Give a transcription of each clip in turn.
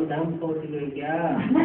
परम धाम पहुंच गए क्या?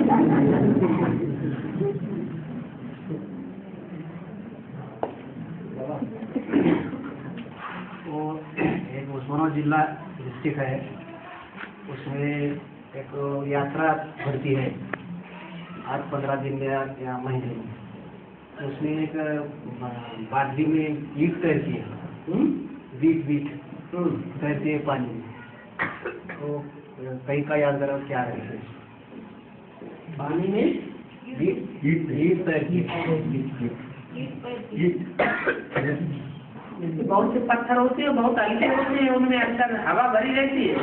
वो एक उस्मानाबाद जिला डिस्ट्रिक्ट है, उसमें एक यात्रा भरती है आज 15 दिन या महीने में। उसमें एक बाल्टी में ईट तैरती है, बीट तैरती है पानी में। तो कहीं का याद करो क्या है पानी में ईट तैरती है। बहुत से पत्थर होते हैं, बहुत हल्के होते हैं, उनमें अंदर हवा भरी रहती है।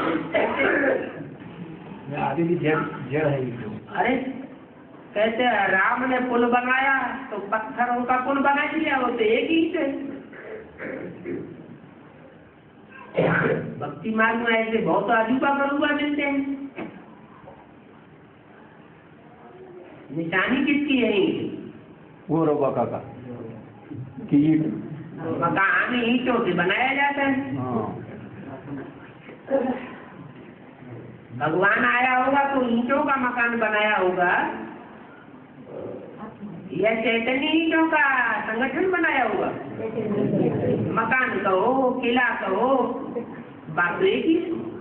आगे भी जड़ है। अरे कहते हैं राम ने पुल बनाया तो पत्थरों का पुल बना दिया, वो तो एक ही है। भक्ति मार्ग में ऐसे बहुत अजूबा बरूबा मिलते हैं। निशानी किसकी है? वो रोबा का कि मकान ईंटों से बनाया जाता है। भगवान आया होगा तो ईंटों का मकान बनाया होगा, या चैतन्य ईंटों का संगठन बनाया होगा। मकान कहो, किला कहो, बात एक ही।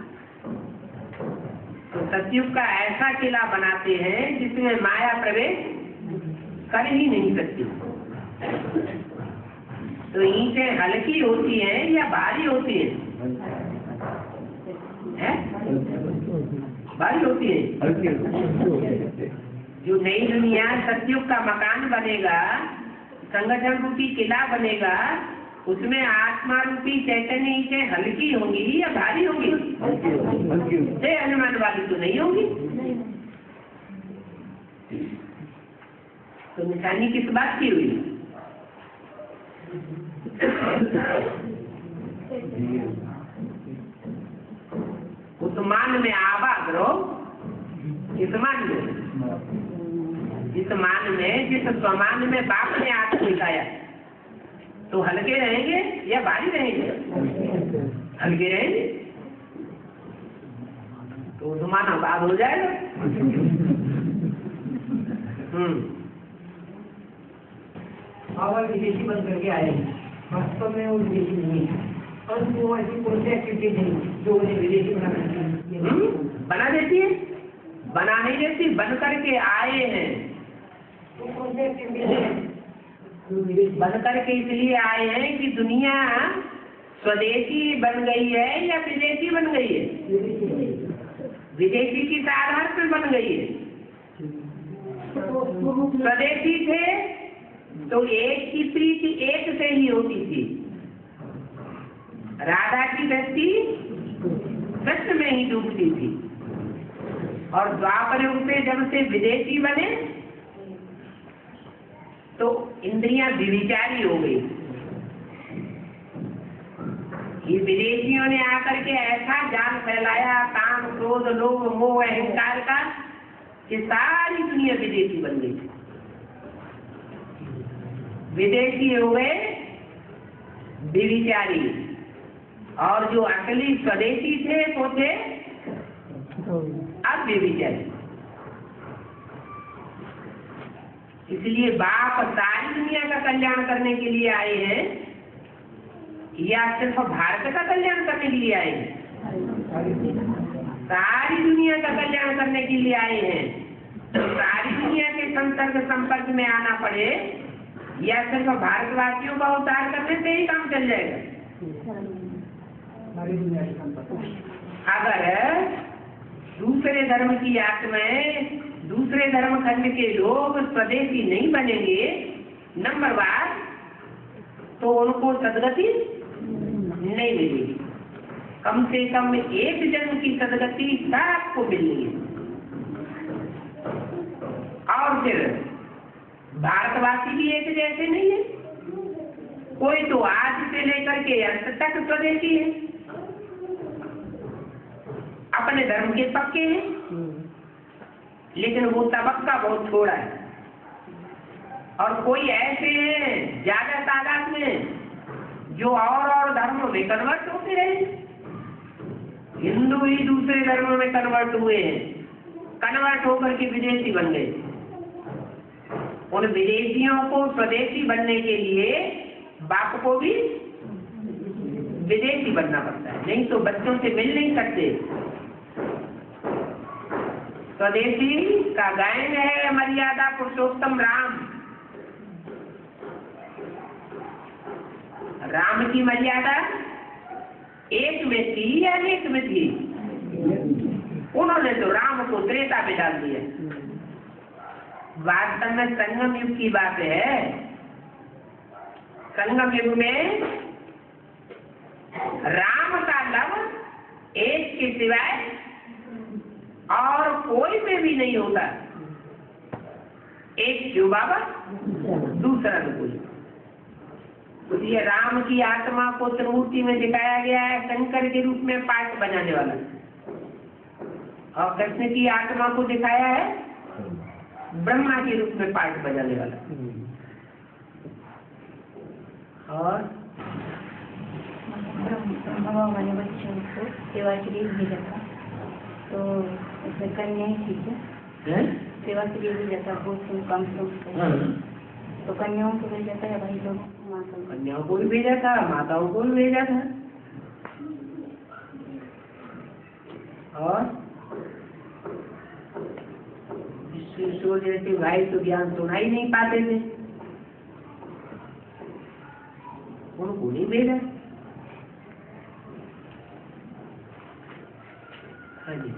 तो सतयुग का ऐसा किला बनाते हैं जिसमें माया प्रवेश कर ही नहीं सकती। तो ईंटें हल्की होती हैं या भारी होती हैं? भारी होती है। जो नई दुनिया सतयुग का मकान बनेगा, संगठन रूपी किला बनेगा, उसमें आत्मा रूपी चैतन्य ईंटें हल्की होंगी या भारी होंगी? अनुमान वाली तो नहीं होंगी। तो निशानी किस बात की हुई? उत्मान में आवाज रहो, इस मान में, जिस मान में, जिस स्वमान में बाप ने आत्मा दिखाया, तो हल्के रहेंगे या भारी रहेंगे? हल्के रहेंगे। तो उत्मान आबाद हो जाएगा। आवाज विदेशी बन करके आए, वास्तव में वो विदेशी नहीं है, और वो ऐसी कौन सी एक्टिविटी नहीं जो उन्हें विदेशी बना देती है? बना नहीं देती, बन करके आए हैं। तो कौन सी एक्टिविटी है? बन करके इसलिए आए हैं कि दुनिया स्वदेशी बन गई है या विदेशी बन गई है? विदेशी की आधार पर बन गई है। स्वदेशी थे तो एक की प्रीति एक से ही होती थी। राधा की दृष्टि कृष्ण में ही डूबती थी। और द्वापर युग में जब से विदेशी बने तो इंद्रियां विविचारी हो गई। ये विदेशियों ने आकर के ऐसा जाल फैलाया काम, क्रोध, लोभ, मोह, अहंकार का कि सारी दुनिया विदेशी बन गई। विदेशी हो गए विविचारी, और जो असली स्वदेशी थे वो थे अब विविचारी। इसलिए बाप सारी दुनिया का कल्याण करने के लिए आए हैं या सिर्फ भारत का कल्याण करने के लिए आए हैं? सारी दुनिया का कल्याण करने के लिए आए हैं। तो सारी दुनिया के संपर्क में आना पड़े या सिर्फ भारतवासियों का उद्धार करने से ही काम चल जाएगा? अगर दूसरे धर्म की आत्माएं, दूसरे धर्म खंड के लोग स्वदेशी नहीं बनेंगे नंबरवार, तो उनको सदगति नहीं मिलेगी। कम से कम एक जन्म की सदगति सबको मिलनी है। और फिर भारतवासी भी एक जैसे नहीं है। कोई तो आज से लेकर के अंत तक स्वदेशी है, अपने धर्म के पक्के हैं, लेकिन वो तबक्का बहुत थोड़ा है। और कोई ऐसे हैं ज्यादा तादाद में जो और धर्मों में कन्वर्ट होते रहे। हिंदू ही दूसरे धर्मों में कन्वर्ट हुए हैं, कन्वर्ट होकर के विदेशी बन गए। उन विदेशियों को स्वदेशी बनने के लिए बाप को भी विदेशी बनना पड़ता है, नहीं तो बच्चों से मिल नहीं सकते। स्वदेशी का गायन है मर्यादा पुरुषोत्तम राम। राम की मर्यादा एक में थी या अनेक में थी? उन्होंने तो राम को त्रेता में डाल दिया। वास्तव में संगम युग की बात है। संगम युग में राम का लव एक के सिवाय और कोई में भी नहीं होता। एक शिव बाबा, दूसरा कोई। इसलिए राम की आत्मा को त्रिमूर्ति में दिखाया गया है शंकर के रूप में पाठ बजाने वाला, और कृष्ण की आत्मा को दिखाया है ब्रह्मा के रूप में पाठ बजाने वाला। और ब्रह्मा वाले बच्चों को सेवा के लिए भेजा था, तो उसमें कन्या ही थी क्या? सेवा के लिए भेजा था, बहुत कम से तो कन्याओं को भेजा था या भाई लोग? कन्याओं को भी भेजा था, माताओं को भी भेजा था। और जैसे भाई तो ज्ञान सुना ही नहीं पाते थे, उनको नहीं भेजा। हाँ जी,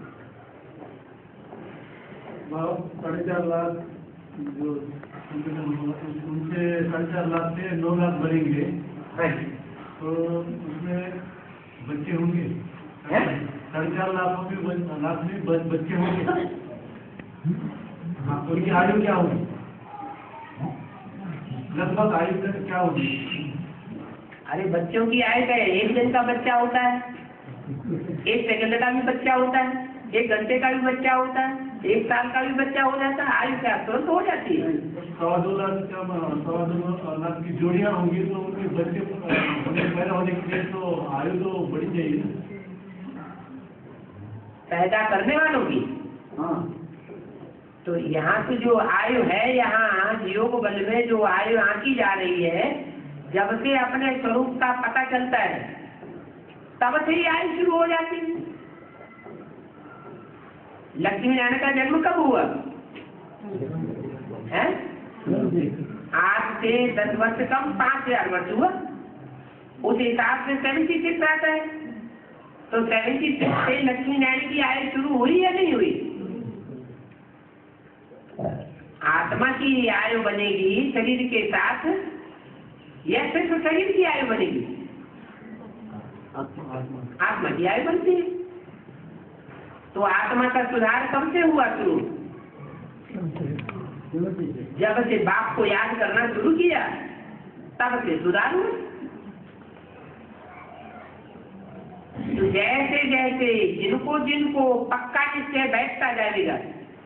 4.5 लाख जो उनसे 4.5 लाख से 9 लाख भरेंगे, तो उसमें बच्चे होंगे 4.5 लाख में बच्चे होंगे। उनकी आयु क्या होगी? लगभग आयु क्या होगी? अरे बच्चों की आयु क्या है? 1 दिन का बच्चा होता है, 1 सेकंड का भी बच्चा होता है, 1 घंटे का भी बच्चा होता है, 1 साल का भी बच्चा हो जाता है। आयु क्या तुरंत हो जाती है? 2.25 लाख की जोड़ियां होंगी, तो उनके बच्चे पैदा होने के लिए तो आयु तो बढ़ी जाएगी। पैदा करने वालों की? हाँ, तो यहाँ से जो आयु है, यहाँ योग बल में जो आयु आंकी जा रही है, जब से अपने स्वरूप का पता चलता है तब से ही आयु शुरू हो जाती है। लक्ष्मी नारायण का जन्म कब हुआ है? आज से 10 वर्ष कम 5000 वर्ष हुआ। उस हिसाब से 76 आता है, तो 76 से लक्ष्मी नारायण की आयु शुरू हुई या नहीं हुई? आत्मा की आयु बनेगी शरीर के साथ या सिर्फ शरीर की आयु बनेगी? आत्मा की आयु बनती है। तो आत्मा का सुधार कब से हुआ शुरू? जब से बाप को याद करना शुरू किया तब से सुधार हुआ। तो जैसे जैसे जिनको पक्का निश्चय बैठता जाएगा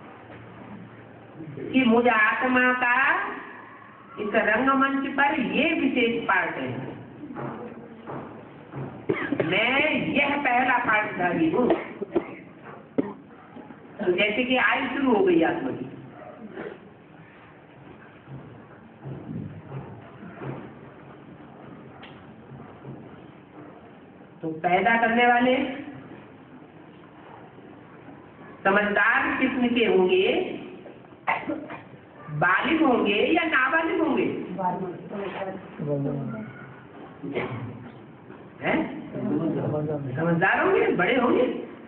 कि मुझे आत्मा का इस रंगमंच पर ये विशेष पार्ट है, मैं यह पहला पार्टधारी हूँ, तो जैसे कि आयु शुरू हो गई आत्मा की। तो पैदा करने वाले समझदार किस्म के होंगे, बालिग होंगे या नाबालिग होंगे? हैं? समझदार होंगे, बड़े होंगे,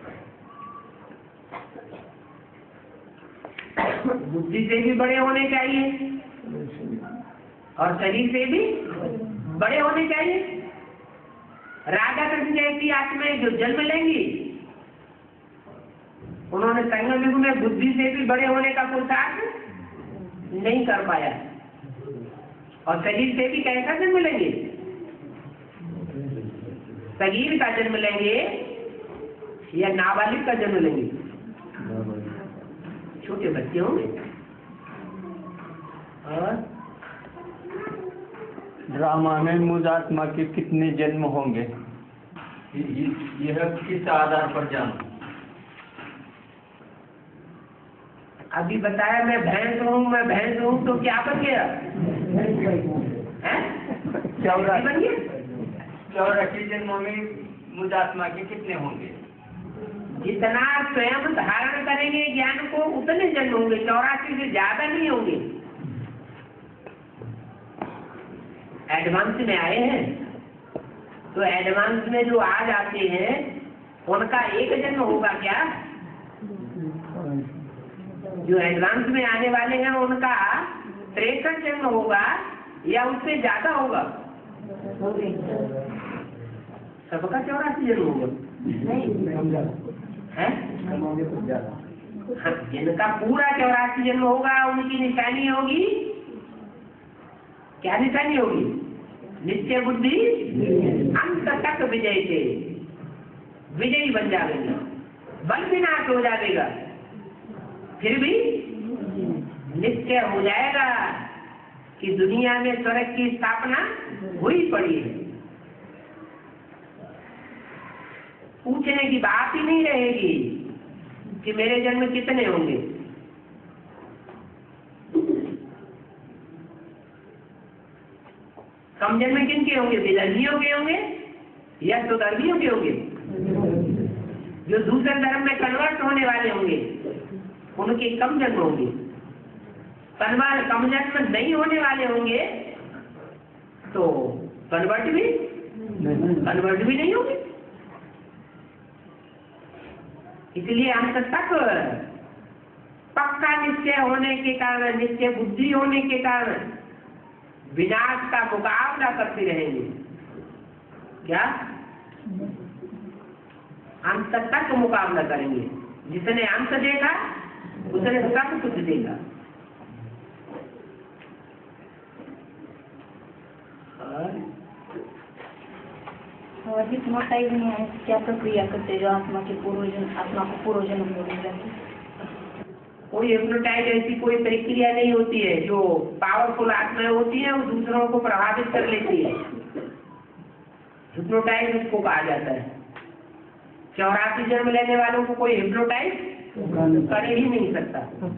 बुद्धि से भी बड़े होने चाहिए और शरीर से भी बड़े होने चाहिए। राधा कृष्ण जैसी आत्माएं जो जन्म लेंगी, उन्होंने संगम युग में बुद्धि से भी बड़े होने का पुरुषार्थ नहीं कर पाया, और शरीर से भी कैसा जन्म लेंगे? सगीर का जन्म लेंगे या नाबालिग का जन्म लेंगे? छोटे बच्चे होंगे। और ड्रामा में मुझ आत्मा के कितने जन्म होंगे? यह किस आधार पर जान? अभी बताया मैं भैंस हूँ तो क्या बन गया? हैं? बन गया। 84 जन्मों में मुझ आत्मा के कितने होंगे? जितना स्वयं धारण करेंगे ज्ञान को उतने जन्म होंगे, 84 से ज्यादा नहीं होंगे। एडवांस में आए हैं तो एडवांस में जो आ जाते हैं उनका एक जन्म होगा क्या? जो एडवांस में आने वाले हैं उनका 63 जन्म होगा या उससे ज्यादा होगा? सबका 84 जन्म होगा है? हाँ, जिनका पूरा 84 जन्म होगा उनकी निशानी होगी, क्या निशानी होगी? नित्य बुद्धि अंत तक विजय से विजयी बन जाएगा, बल विनाश हो जाएगा, फिर भी नित्य हो जाएगा कि दुनिया में स्वर्ग की स्थापना हुई पड़ी है। पूछने की बात ही नहीं रहेगी कि मेरे जन्म कितने होंगे। कम जन्म किनके होंगे? विदर्भियों के होंगे या सुदर्भियों के होंगे? जो दूसरे धर्म में कन्वर्ट होने वाले होंगे उनके कम जन्म होंगे। कम जन्म नहीं होने वाले होंगे तो कन्वर्ट भी नहीं होंगे। इसलिए अंत तक पक्का निश्चय होने के कारण, निश्चय बुद्धि होने के कारण विनाश का मुकाबला करते रहेंगे। क्या? अंत तक मुकाबला करेंगे। जिसने अंत देखा उसने सब कुछ देखा। और हिप्नोटाइज में है क्या प्रक्रिया करते जो आत्मा को पूर्वजन्म में जाती? कोई हिप्नोटाइज ऐसी कोई प्रक्रिया नहीं होती है। जो पावरफुल आत्माएं होती है वो दूसरों को प्रभावित कर लेती है, हिप्नोटाइज उसको कहा जाता है। 84 जन्म लेने वालों को कोई हिप्नोटाइज कर ही नहीं सकता।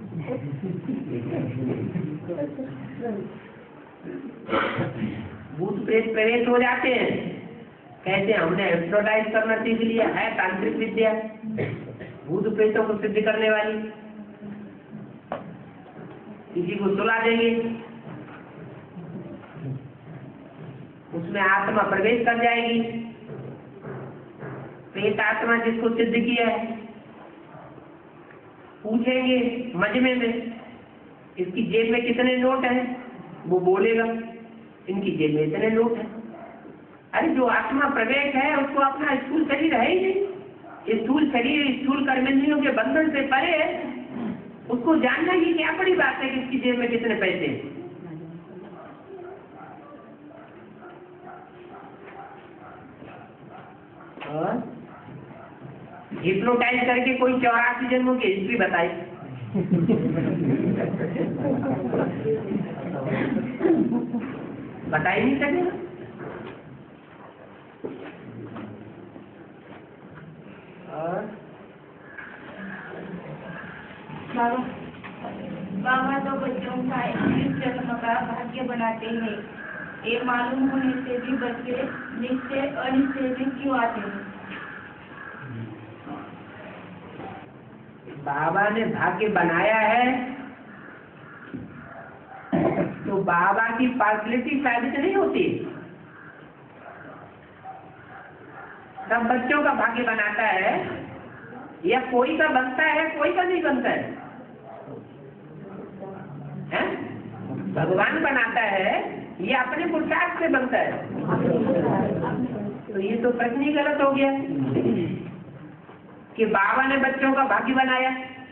भूत प्रेत प्रवेश हो जाते हैं, कहते हैं हमने हिप्नोटाइज करना सीख लिया है, तांत्रिक विद्या भूत प्रेतों को सिद्ध करने वाली। किसी को सुला देंगे, उसमें आत्मा प्रवेश कर जाएगी। प्रेत आत्मा जिसको सिद्ध किया है पूछेंगे मजमे में इसकी जेब में कितने नोट हैं, वो बोलेगा इनकी जेब में इतने नोट हैं। अरे जो आत्मा प्रवेश है उसको अपना स्थूल शरीर है ही नहीं। स्थूल शरीर स्थूल कर्मेंद्रियों के बंधन से परे है, उसको जानना ही क्या बड़ी बात है कि इसकी जेब में कितने पैसे हैं। और हिप्नोटाइज करके कोई 84 जन्मों की हिस्ट्री बताए बता ही नहीं सकेगा। बाबा तो बच्चों का इस जन्म का भाग्य बनाते हैं। ये मालूम होने से भी बच्चे निश्चय अनिश्चय में क्यों आते हैं? बाबा ने भाग्य बनाया है तो बाबा की पार्शलिटी साबित नहीं होती। सब बच्चों का भाग्य बनाता है या कोई का बनता है कोई का नहीं बनता है? भगवान बनाता है या अपने पुरुषार्थ से बनता है? तो ये तो प्रश्न ही गलत हो गया कि बाबा ने बच्चों का भाग्य बनाया।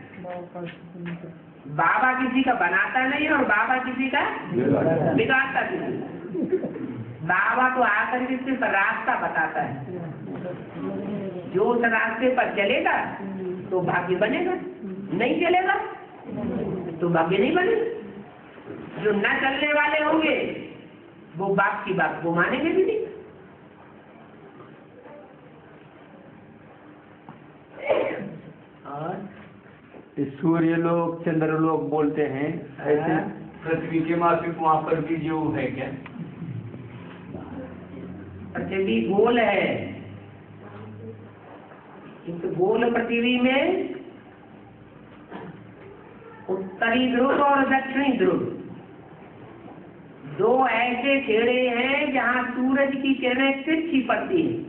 बाबा किसी का बनाता नहीं और बाबा किसी का बिगाड़ता नहीं। बाबा तो आकर के सिर्फ रास्ता बताता है। जो उस रास्ते पर चलेगा तो भाग्य बनेगा, नहीं चलेगा तो भाग्य नहीं बनेगा। जो न चलने वाले होंगे वो बाप की बात को मानेंगे भी नहीं। और सूर्य लोग चंद्र लोग बोलते हैं ऐसे पृथ्वी के माफिक वहाँ पर भी जो है क्या? पृथ्वी गोल है, इस गोल पृथ्वी में उत्तरी ध्रुव और दक्षिणी ध्रुव दो ऐसे खेड़े हैं जहाँ सूरज की किरणें तिरछी पड़ती हैं।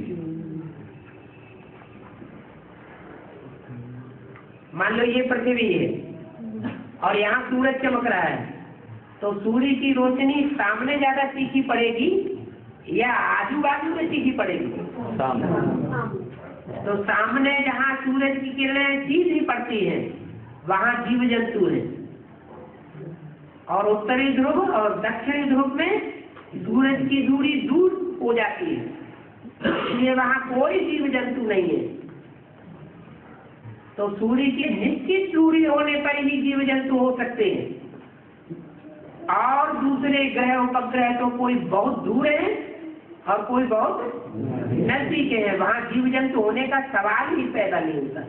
मान लो ये पृथ्वी है और यहाँ सूरज चमक रहा है, तो सूर्य की रोशनी सामने ज्यादा तीखी पड़ेगी या आजू बाजू में तीखी पड़ेगी? तो सामने जहाँ सूरज की किरणें सीधी पड़ती हैं वहाँ जीव जंतु है, और उत्तरी ध्रुव और दक्षिणी ध्रुव में सूरज की दूरी दूर हो जाती है, इसलिए वहाँ कोई जीव जंतु नहीं है। तो सूर्य की निश्चित दूरी होने पर ही जीव जंतु हो सकते हैं, और दूसरे ग्रह उपग्रह तो कोई बहुत दूर है और कोई बहुत नजदीक है, वहाँ जीव जंतु होने का सवाल ही पैदा नहीं होता।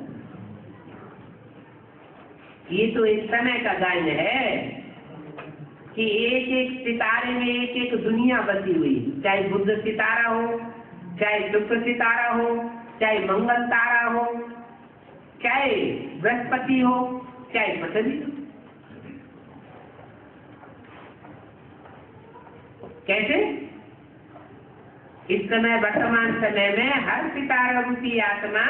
ये तो इस समय का गायन है कि एक एक सितारे में एक एक दुनिया बसी हुई, चाहे बुध सितारा हो, चाहे शुक्र सितारा हो, चाहे मंगल तारा हो, चाहे बृहस्पति हो, चाहे पृथ्वी हो। कैसे? इस समय वर्तमान समय में हर सितारा रूपी आत्मा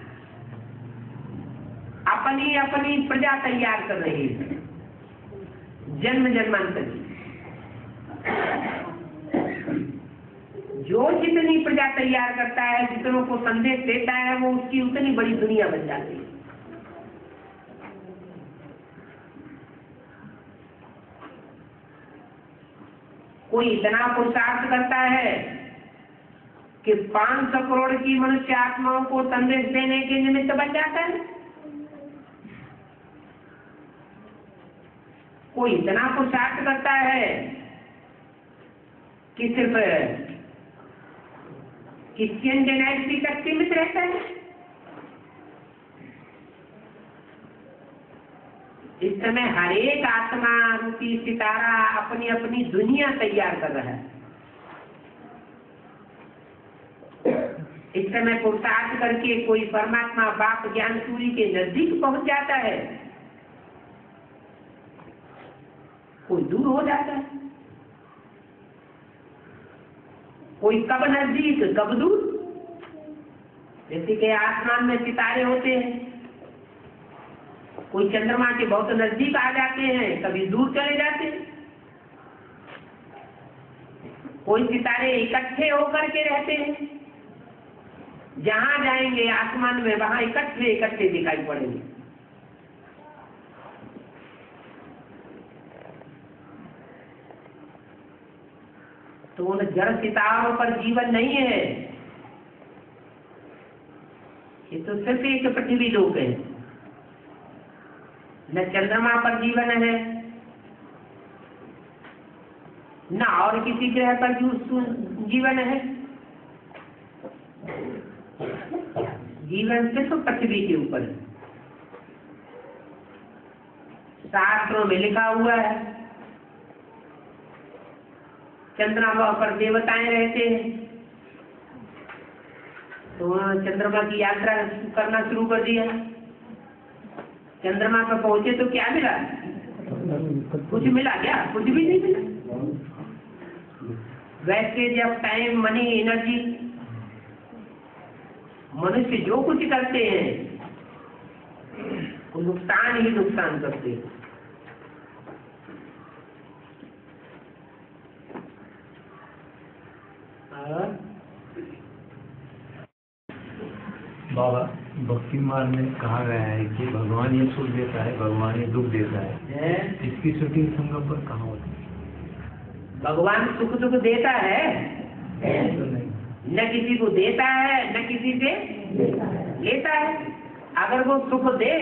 अपनी अपनी प्रजा तैयार कर रही है, जन्म जन्मांतर की। जो जितनी प्रजा तैयार करता है, जितनों को संदेश देता है, वो उसकी उतनी बड़ी दुनिया बन जाती है। कोई इतना पुरुषार्थ करता है कि 500 करोड़ की मनुष्य आत्माओं को संदेश देने के निमित्त बन जाता है। कोई इतना पुरुषार्थ करता है कि सिर्फ क्रिश्चियन डायनेस्टी तक सीमित रहता है। इस समय हर एक आत्मा रूपी सितारा अपनी अपनी दुनिया तैयार कर रहा है। इस समय पुरुषार्थ करके कोई परमात्मा बाप ज्ञान सूर्य के नजदीक पहुंच जाता है, कोई दूर हो जाता है, कोई कब नजदीक कब दूर। जैसे कि आसमान में सितारे होते हैं, कोई चंद्रमा के बहुत नजदीक आ जाते हैं, कभी दूर चले जाते हैं। कोई सितारे इकट्ठे होकर के रहते हैं, जहां जाएंगे आसमान में वहां इकट्ठे इकट्ठे दिखाई पड़ेंगे। तो उन जड़ सितारों पर जीवन नहीं है, ये तो सिर्फ एक पृथ्वी लोक है। न चंद्रमा पर जीवन है, न और किसी ग्रह पर जीवन है। जीवन सिर्फ पृथ्वी के ऊपर है। शास्त्रों में लिखा हुआ है चंद्रमा पर देवताएं रहते हैं, तो उन्होंने चंद्रमा की यात्रा करना शुरू कर दिया। चंद्रमा पर पहुंचे तो क्या मिला? कुछ मिला क्या? कुछ भी नहीं मिला। वैसे जब टाइम, मनी, एनर्जी, मनुष्य जो कुछ करते हैं वो नुकसान ही नुकसान करते हैं। बाबा, भक्ति मार्ग में कहा गया है कि भगवान ये सुख देता है, भगवान ये दुख देता है। इसकी शूटिंग संगम पर कहाँ होती है? भगवान सुख दुख देता है, तो नहीं। न किसी को देता है न किसी से लेता है। अगर वो सुख दे,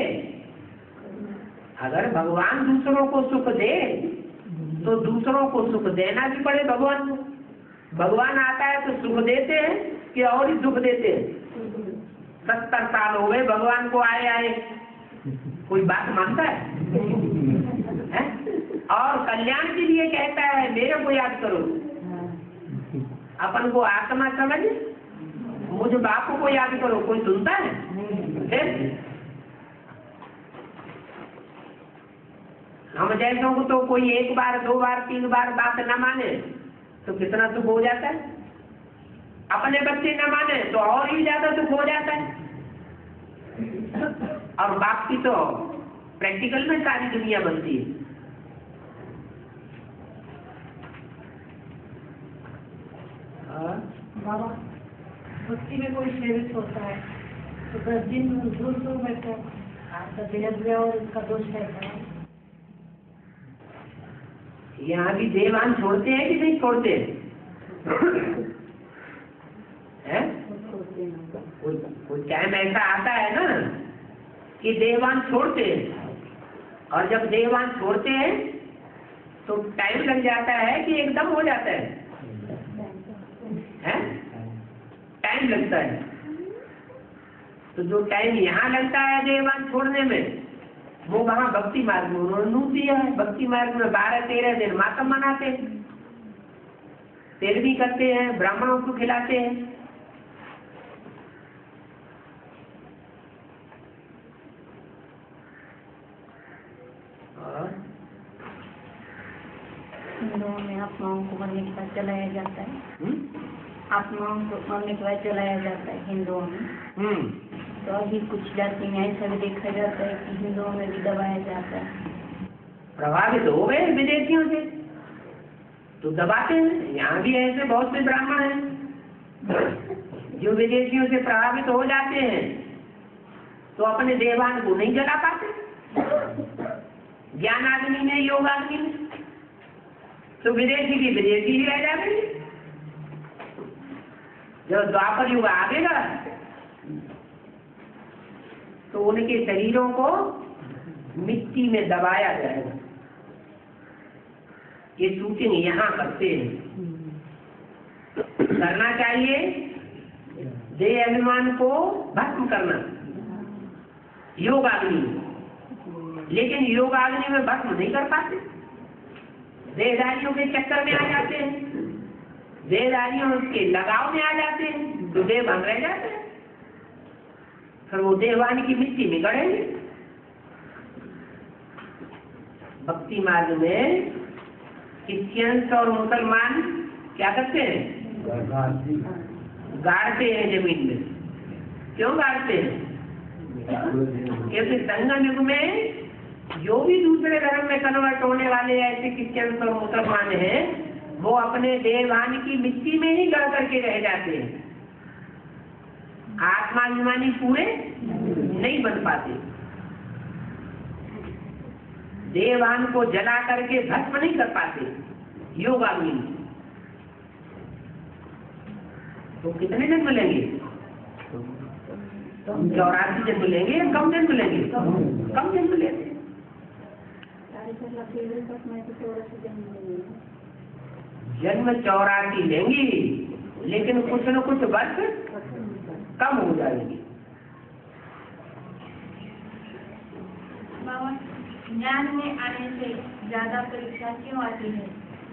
अगर भगवान दूसरों को सुख दे तो दूसरों को सुख देना भी पड़े भगवान को। भगवान आता है तो सुख देते हैं कि और ही दुख देते हैं। 70 साल हो गए भगवान को आए कोई बात मानता है? और कल्याण के लिए कहता है मेरे को याद करो। अपन को आत्मा समझ, मुझे बापू को याद करो, कोई सुनता है? हम जैसों को तो कोई 1 बार 2 बार 3 बार बात न माने तो कितना दुख हो जाता है, अपने बच्चे न माने तो और ही ज्यादा दुख हो जाता है। और बाप की तो प्रैक्टिकल में सारी दुनिया बनती है। बाबा भक्ति में कोई सेवित होता है तो 10 दिन दूर में तो आपका देह और इसका दोष रहता है। यहाँ भी देवान छोड़ते हैं कि नहीं छोड़ते हैं? कोई टाइम ऐसा आता है ना कि देवान छोड़ते हैं, और जब देवान छोड़ते हैं तो टाइम लग जाता है कि एकदम हो जाता है, टाइम लगता है। तो जो टाइम यहाँ लगता है देवान छोड़ने में, वो वहाँ भक्ति मार्ग में उन्होंने नूत दिया है। भक्ति मार्ग में 12-13 दिन मातम मनाते हैं, तेल भी करते हैं, ब्राह्मणों को खिलाते हैं। हिंदुओं में आत्माओं को मरने के बाद जलाया जाता है। आत्माओं को मरने के बाद जलाया जाता है हिंदुओं में। तो अभी कुछ जाति में ऐसा भी देखा जाता है कि हिंदुओं में भी दबाया जाता है। प्रभावित हो गए विदेशियों से तो दबाते हैं। यहाँ भी ऐसे बहुत से ब्राह्मण हैं जो विदेशियों से प्रभावित हो जाते हैं तो अपने देवान को नहीं जला पाते। ज्ञान आदमी में, योग आदमी में तो विदेशी की विदेशी ही रह जाते हैं। जब द्वापर युग आएगा तो उनके शरीरों को मिट्टी में दबाया जाएगा। ये शूटिंग यहाँ करते हैं। करना चाहिए देह अभिमान को भस्म करना योगाग्नि, लेकिन योगाग्नि में भस्म नहीं कर पाते। देहधारियों के चक्कर में आ जाते हैं, देहधारियों के लगाव में आ जाते हैं तो देह बन रह जाते हैं। फिर वो देहवानी की मिट्टी में गड़ेंगे। भक्ति मार्ग में क्रिश्चियंस और मुसलमान क्या करते हैं? गाड़ते हैं जमीन में। क्यों गाड़ते हैं? क्योंकि संगम युग में जो भी दूसरे धर्म में कन्वर्ट होने वाले ऐसे क्रिश्चियंस और मुसलमान हैं, वो अपने देहवानी की मिट्टी में ही गड़ करके रह जाते हैं। आत्माभिमानी पूरे नहीं बन पाते। देवान को जला करके भस्म नहीं कर पाते योगाग्नि। तो कितने जन्म लेंगे? 84 जन्म लेंगे या कम जन्म लेंगे? कम जन्म लेंगे। जन्म 84 लेंगी, लेकिन कुछ न कुछ वर्ष कम हो जाएगी। बाबा, ज्ञान में आने से ज्यादा परीक्षा क्यों आती है?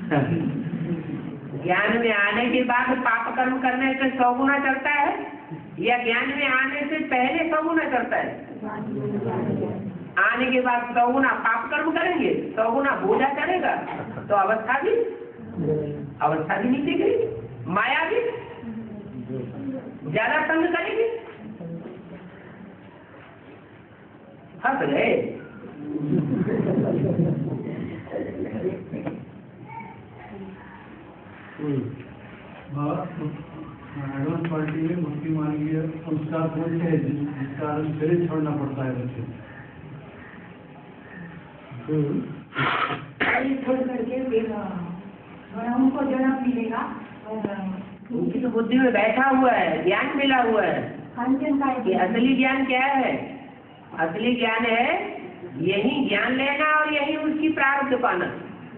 ज्ञान में आने के बाद पाप कर्म करने से 100 गुना चढ़ता है या ज्ञान में आने से पहले 100 गुना चढ़ता है? आने के बाद 100 गुना पाप कर्म करेंगे, 100 गुना बोझा चढ़ेगा, तो अवस्था भी नीचे गिरेगी, माया भी ज्यादा तंग करेगी। हंस गए। एडवांस पार्टी में मुक्ति मांगी है, संस्कार कौन से है जिस कारण शरीर छोड़ना पड़ता है बच्चे? छोड़ करके फिर उनको जन्म मिलेगा। उनकी तो बुद्धि में बैठा हुआ है, ज्ञान मिला हुआ है। कि असली ज्ञान क्या है? असली ज्ञान है यही ज्ञान लेना और यही उसकी प्रारब्ध पाना।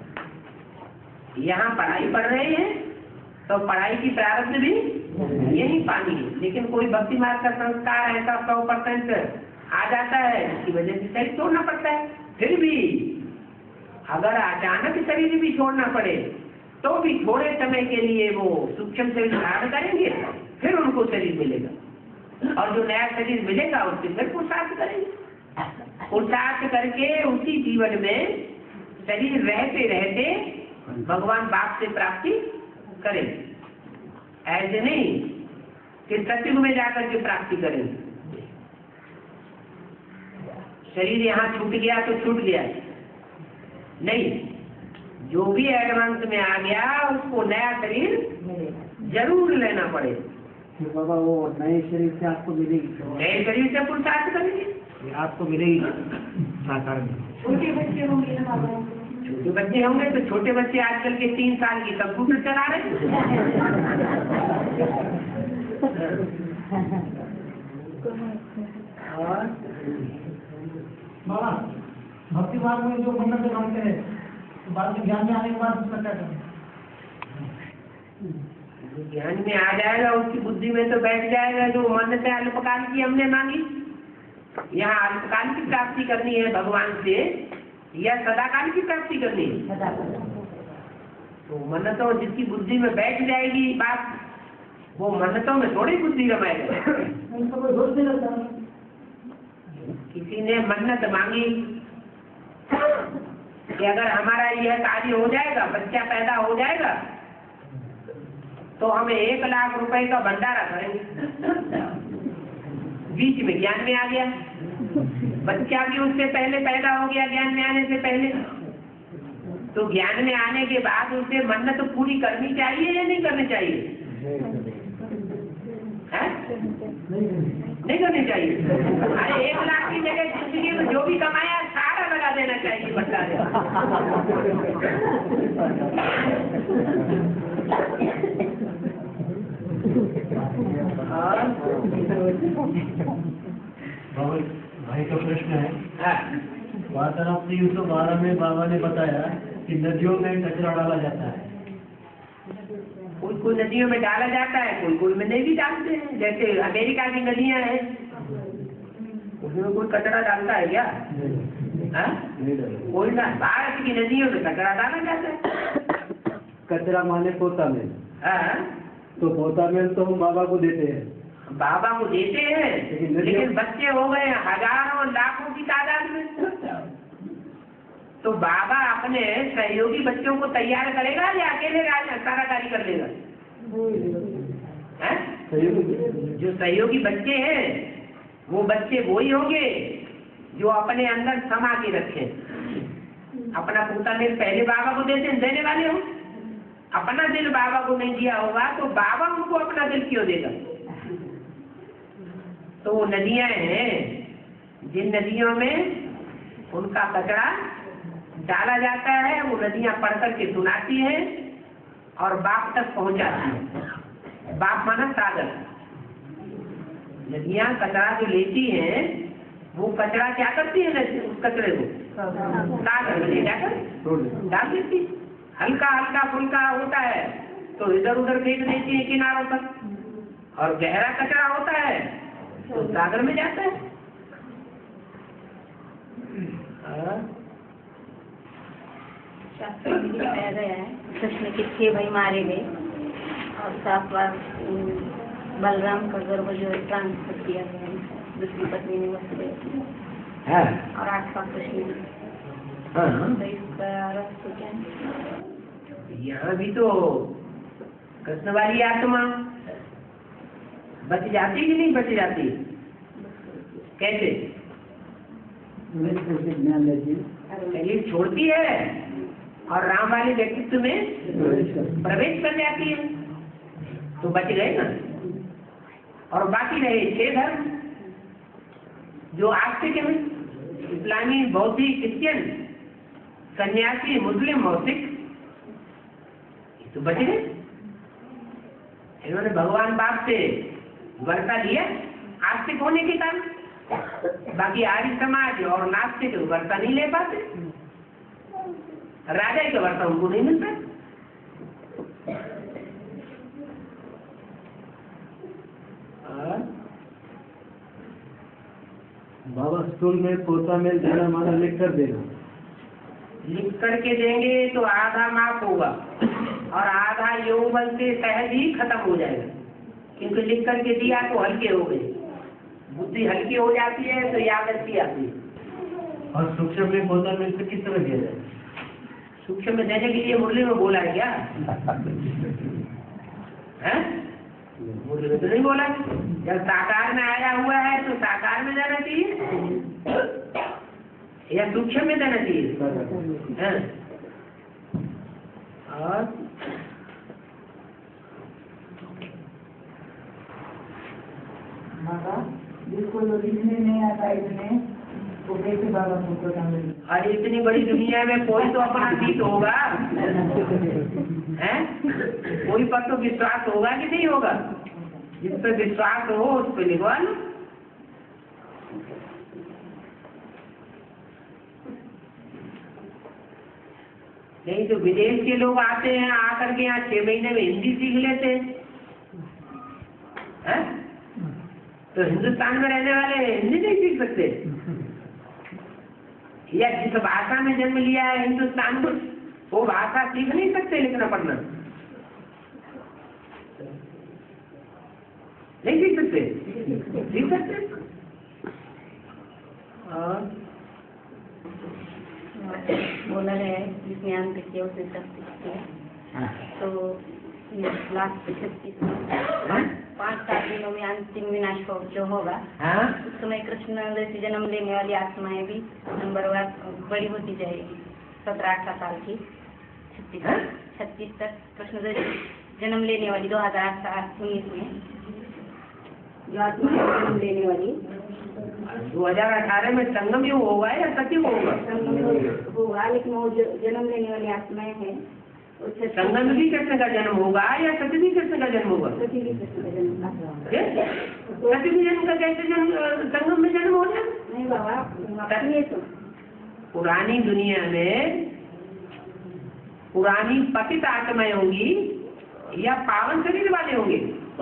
यहाँ पढ़ाई पढ़ रहे हैं तो पढ़ाई की प्रारब्ध भी यही पानी है। लेकिन कोई भक्ति मार्ग का संस्कार ऐसा 100% आ जाता है, इसकी वजह से शरीर छोड़ना पड़ता है। फिर भी अगर अचानक शरीर भी छोड़ना पड़े तो भी थोड़े समय के लिए वो सूक्ष्म शरीर धारण करेंगे, फिर उनको शरीर मिलेगा और जो नया शरीर मिलेगा उससे फिर पुरुषार्थ करेंगे। पुरुषार्थ करके उसी जीवन में शरीर रहते रहते भगवान बाप से प्राप्ति करेंगे। ऐसे नहीं कि सतयुग में जाकर के प्राप्ति करेंगे। शरीर यहाँ छूट गया तो छूट गया, नहीं, जो भी एडवांस में आ गया उसको नया शरीर जरूर लेना पड़ेगा। फिर बाबा वो नए शरीर से आपको मिलेगी, नए शरीर से पुरुषार्थ करेंगे, ये आपको मिलेगी साकार में। छोटे बच्चे होंगे ना बाबा, छोटे बच्चे होंगे तो छोटे बच्चे आजकल के 3 साल की कंप्यूटर चला रहे और बाबा भक्ति मार्ग में जो मन्नत मांगते हैं तो बाद में ज्ञान में आने के बाद उसका क्या करें? ज्ञान में आ जाएगा, उसकी बुद्धि में तो बैठ जाएगा। जो मन्नतें अल्पकाल की हमने मांगी, यहाँ अल्पकाल की प्राप्ति करनी है भगवान से या सदाकाल की प्राप्ति करनी है, तो मन्नतों जिसकी बुद्धि में बैठ जाएगी बात, वो मन्नतों में थोड़ी बुद्धि रमाएगा। किसी ने मन्नत मांगी कि अगर हमारा यह कार्य हो जाएगा, बच्चा पैदा हो जाएगा, तो हमें 1 लाख रुपए का भंडारा करेंगे। बीच में ज्ञान में आ गया, बच्चा भी उससे पहले पैदा हो गया, ज्ञान में आने से पहले, तो ज्ञान में आने के बाद उसे मन्नत पूरी करनी चाहिए या नहीं करनी चाहिए? नहीं करनी चाहिए। अरे 1 लाख की जगह जिंदगी में जो भी कमाया सारा लगा देना चाहिए भंडारे। भाई का प्रश्न है, वार्तालाप 312 में बाबा ने बताया कि नदियों में कचरा डाला जाता है। कोई नदियों में डाला जाता है, कोई में नहीं भी डालते हैं। जैसे अमेरिका की नदियां हैं, उसमें कोई कचरा डालता है क्या? कोई ना। भारत की नदियों में कचरा डाला जाता है। कचरा माने पोता में, तो पोता में तो हम बाबा को देते हैं, बाबा को देते हैं, लेकिन बच्चे हो गए हजारों लाखों की तादाद में, तो बाबा अपने सहयोगी बच्चों को तैयार करेगा या अकेले सारा कार्य कर लेगा? जो सहयोगी बच्चे हैं वो बच्चे वही होंगे जो अपने अंदर समा के रखे, अपना पूता दिल पहले बाबा को देने वाले हो। अपना दिल बाबा को नहीं दिया होगा तो बाबा उनको अपना दिल क्यों देगा? तो वो नदियां हैं जिन नदियों में उनका कचरा डाला जाता है, वो नदियां पढ़ करके सुनाती हैं और बाप तक पहुंचाती हैं। बाप माना सागर। नदियां कचरा जो लेती हैं वो कचरा क्या करती है? उस कचरे को सागर में ले जाकर डाल देती। हल्का हल्का फुल्का होता है तो इधर उधर फेंक देती है किनारों पर, और गहरा कचरा होता है तो सागर में जाता है। शास्त्र में बताया गया है कृष्ण के 6 भाई मारे गए और 7 बार बलराम का गर्भ जो है ट्रांसफर किया गया, दूसरी पत्नी ने वसुदेव और 8वां कृष्ण ने। तो इसका अर्थ तो क्या है? यहाँ भी तो कृष्ण वाली आत्मा बच जाती कि नहीं बच जाती? कैसे? शरीर छोड़ती है और राम वाले व्यक्तित्व में प्रवेश कर जाती है तो बच गए ना। और बाकी रहे 6 धर्म जो आस्तिक हैं, इस्लामी, बौद्धिक, क्रिश्चियन, सन्यासी, मुस्लिम और सिख, तो बच गए। इन्होंने भगवान बाप से वर्ता लिया आस्तिक होने के कारण। बाकी आर्य समाज और नास्तिक वर्ता नहीं ले पाते, राजा का वर्ता उनको नहीं मिलता। बाबा स्कूल में पोता मेल देना माना लिख कर देना। लिख करके देंगे तो आधा माफ होगा और आधा यौवन से सहज ही खत्म हो जाएगा, क्योंकि लिख करके दिया तो हल्के हो गए, बुद्धि हल्की हो जाती है तो याद अच्छी आती है। और सूक्ष्म में पोता मेल से किस तरह दिया जाए? सूक्ष्म में देने के लिए मुरली में बोला है क्या? है मुरली में तो नहीं बोला। जब साकार में आया हुआ है तो साकार में देना चाहिए या सूक्ष्म में देना चाहिए? है? और बाबा जिसको लिखने नहीं आता इसमें तो कैसे बाबा फोटो डालेंगे? अरे इतनी बड़ी दुनिया में कोई तो अपना जीत होगा, है? कोई पर तो विश्वास होगा कि नहीं होगा? जिस पर विश्वास हो उस पर लिखवा लो। नहीं तो विदेश के लोग आते हैं, आकर के यहाँ 6 महीने में हिंदी सीख लेते हैं, तो हिंदुस्तान में रहने वाले हिंदी नहीं सीख सकते? या जिस भाषा में जन्म लिया है हिंदुस्तान में वो भाषा सीख नहीं सकते? लिखना पढ़ना नहीं सीख सकते? सीख सकते। और बोला है जिसने अंत किया उसे सब किया, तो लास्ट 5-7 दिनों में अंतिम विनाश जो होगा, उस समय कृष्ण जैसे जन्म लेने वाली आत्माएं भी नंबरवार बड़ी होती जाएगी। 17-18 साल की 36 तक कृष्ण जैसे जन्म लेने वाली 2019 में जो आत्माएं जन्म लेने वाली 2018 में संगम युग होगा या सतयुग होगा? संगम होगा, लेकिन वो जन्म लेने वाली आत्माएं हैं। संगम भी कृष्ण का जन्म होगा या सत्य भी कृष्ण का जन्म होगा? सत्य भी जन्म का कैसे जन्म संगम में जन्म हो जाए? नहीं बाबा, पुरानी दुनिया में पुरानी पतित आत्माएं होंगी या पावन शरीर वाले होंगे?